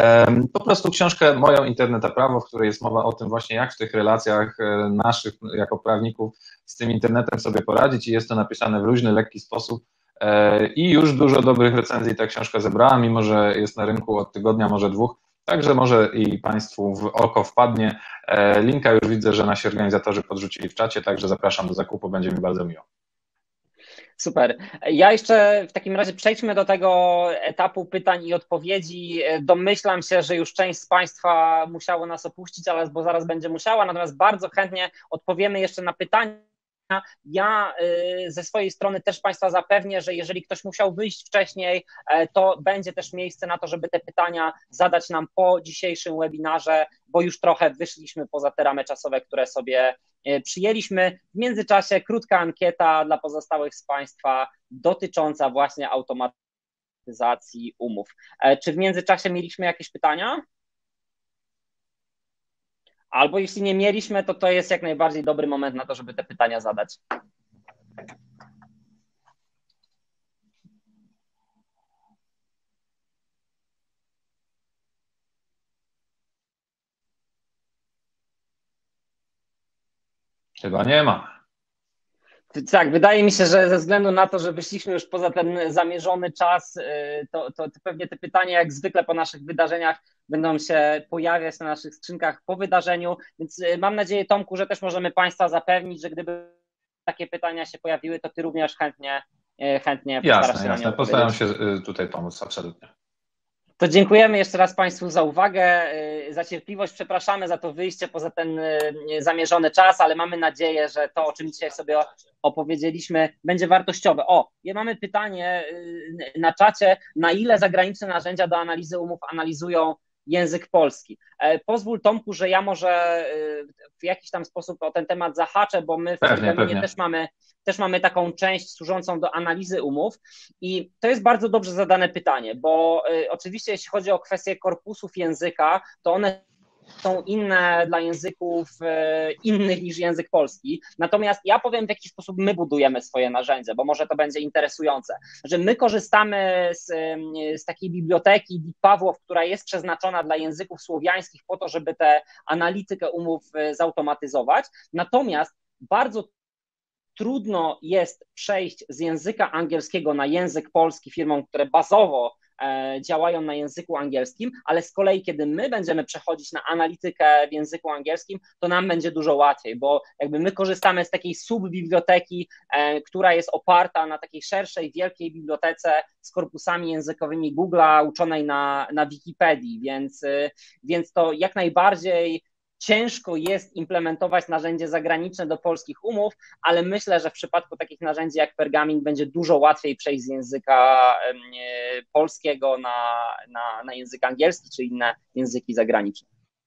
B: po prostu książkę moją Internet a Prawo, w której jest mowa o tym właśnie, jak w tych relacjach naszych jako prawników z tym internetem sobie poradzić i jest to napisane w luźny, lekki sposób. I już dużo dobrych recenzji ta książka zebrała, mimo że jest na rynku od tygodnia, może dwóch, także może i Państwu w oko wpadnie. Linka już widzę, że nasi organizatorzy podrzucili w czacie, także zapraszam do zakupu, będzie mi bardzo miło.
A: Super. Ja jeszcze w takim razie przejdźmy do tego etapu pytań i odpowiedzi. Domyślam się, że już część z Państwa musiało nas opuścić, ale bo zaraz będzie musiała, natomiast bardzo chętnie odpowiemy jeszcze na pytania. Ja ze swojej strony też Państwa zapewnię, że jeżeli ktoś musiał wyjść wcześniej, to będzie też miejsce na to, żeby te pytania zadać nam po dzisiejszym webinarze, bo już trochę wyszliśmy poza te ramy czasowe, które sobie przyjęliśmy. W międzyczasie krótka ankieta dla pozostałych z Państwa dotycząca właśnie automatyzacji umów. Czy w międzyczasie mieliśmy jakieś pytania? albo jeśli nie mieliśmy, to to jest jak najbardziej dobry moment na to, żeby te pytania zadać.
B: Chyba nie ma.
A: Tak, wydaje mi się, że ze względu na to, że wyszliśmy już poza ten zamierzony czas, to, to, to pewnie te pytania, jak zwykle po naszych wydarzeniach, będą się pojawiać na naszych skrzynkach po wydarzeniu, więc mam nadzieję, Tomku, że też możemy Państwa zapewnić, że gdyby takie pytania się pojawiły, to Ty również chętnie, chętnie postarasz
B: Jasne,
A: się na nie
B: jasne.
A: odpowiedzieć.
B: Postaram się tutaj pomóc, absolutnie.
A: To dziękujemy jeszcze raz Państwu za uwagę, za cierpliwość. Przepraszamy za to wyjście poza ten zamierzony czas, ale mamy nadzieję, że to, o czym dzisiaj sobie opowiedzieliśmy, będzie wartościowe. O, mamy pytanie na czacie, na ile zagraniczne narzędzia do analizy umów analizują język polski? Pozwól, Tomku, że ja może w jakiś tam sposób o ten temat zahaczę, bo my w Pergaminie też mamy też mamy taką część służącą do analizy umów i to jest bardzo dobrze zadane pytanie, bo y, oczywiście jeśli chodzi o kwestie korpusów języka, to one są inne dla języków y, innych niż język polski, natomiast ja powiem, w jaki sposób my budujemy swoje narzędzie, bo może to będzie interesujące, że my korzystamy z, y, z takiej biblioteki DeepPawłow, która jest przeznaczona dla języków słowiańskich po to, żeby tę analitykę umów y, zautomatyzować, natomiast bardzo trudno jest przejść z języka angielskiego na język polski firmom, które bazowo działają na języku angielskim, ale z kolei kiedy my będziemy przechodzić na analitykę w języku angielskim, to nam będzie dużo łatwiej, bo jakby my korzystamy z takiej subbiblioteki, która jest oparta na takiej szerszej, wielkiej bibliotece z korpusami językowymi Google'a uczonej na, na Wikipedii, więc, więc to jak najbardziej ciężko jest implementować narzędzie zagraniczne do polskich umów, ale myślę, że w przypadku takich narzędzi jak Pergamin będzie dużo łatwiej przejść z języka polskiego na, na, na język angielski czy inne języki zagraniczne.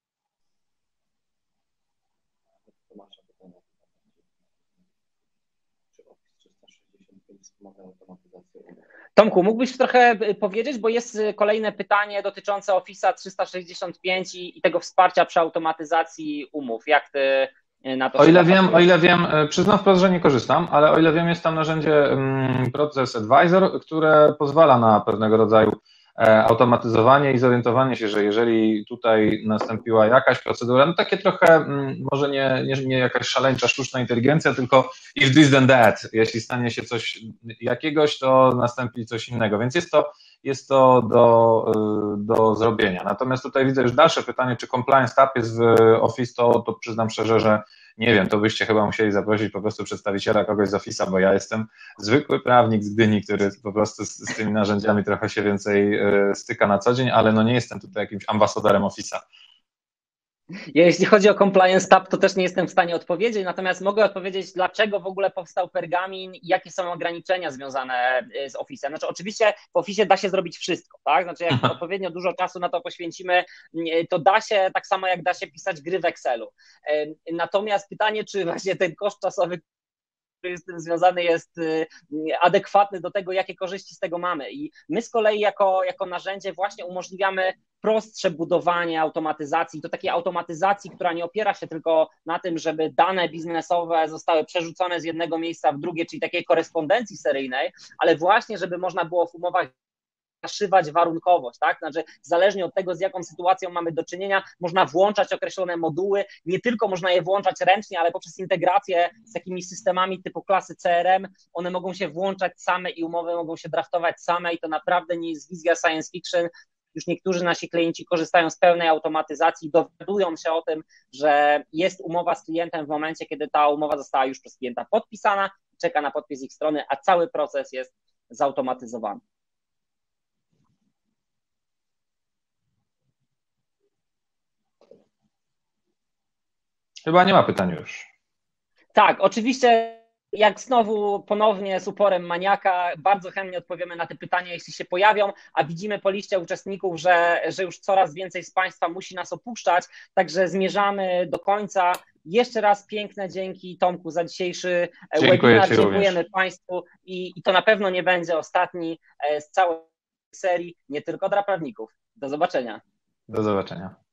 A: Tomku, mógłbyś trochę powiedzieć, bo jest kolejne pytanie dotyczące Office'a trzysta sześćdziesiąt pięć i, i tego wsparcia przy automatyzacji umów. Jak ty na to
B: o ile wiem, o ile wiem, przyznam wprost, że nie korzystam, ale o ile wiem, jest tam narzędzie Process Advisor, które pozwala na pewnego rodzaju automatyzowanie i zorientowanie się, że jeżeli tutaj nastąpiła jakaś procedura, no takie trochę, może nie, nie, nie jakaś szaleńcza sztuczna inteligencja, tylko if this then that, jeśli stanie się coś jakiegoś, to nastąpi coś innego, więc jest to, jest to do, do zrobienia. Natomiast tutaj widzę już dalsze pytanie, czy compliance tab jest w Office, to, to przyznam szczerze, że nie wiem, to byście chyba musieli zaprosić po prostu przedstawiciela kogoś z Office'a, bo ja jestem zwykły prawnik z Gdyni, który po prostu z, z tymi narzędziami trochę się więcej styka na co dzień, ale no nie jestem tutaj jakimś ambasadorem Office'a.
A: Jeśli chodzi o Compliance Tab, to też nie jestem w stanie odpowiedzieć, natomiast mogę odpowiedzieć, dlaczego w ogóle powstał Pergamin i jakie są ograniczenia związane z Office'em. Znaczy oczywiście w Office'ie da się zrobić wszystko, tak? Znaczy jak odpowiednio dużo czasu na to poświęcimy, to da się, tak samo jak da się pisać gry w Excelu. Natomiast pytanie, czy właśnie ten koszt czasowy, który z tym związany, jest adekwatny do tego, jakie korzyści z tego mamy. I my z kolei jako, jako narzędzie właśnie umożliwiamy prostsze budowanie automatyzacji, to takiej automatyzacji, która nie opiera się tylko na tym, żeby dane biznesowe zostały przerzucone z jednego miejsca w drugie, czyli takiej korespondencji seryjnej, ale właśnie, żeby można było w umowach zaszywać warunkowość, tak? Znaczy zależnie od tego, z jaką sytuacją mamy do czynienia, można włączać określone moduły, nie tylko można je włączać ręcznie, ale poprzez integrację z takimi systemami typu klasy C R M, one mogą się włączać same i umowy mogą się draftować same i to naprawdę nie jest wizja science fiction. Już niektórzy nasi klienci korzystają z pełnej automatyzacji, dowiadują się o tym, że jest umowa z klientem w momencie, kiedy ta umowa została już przez klienta podpisana, czeka na podpis ich strony, a cały proces jest zautomatyzowany.
B: Chyba nie ma pytań już.
A: Tak, oczywiście jak znowu ponownie z uporem maniaka, bardzo chętnie odpowiemy na te pytania, jeśli się pojawią, a widzimy po liście uczestników, że, że już coraz więcej z Państwa musi nas opuszczać, także zmierzamy do końca. Jeszcze raz piękne dzięki, Tomku, za dzisiejszy
B: Dziękuję
A: webinar.
B: Ci
A: Dziękujemy
B: również.
A: Państwu i, i to na pewno nie będzie ostatni z całej serii, nie tylko dla prawników. Do zobaczenia.
B: Do zobaczenia.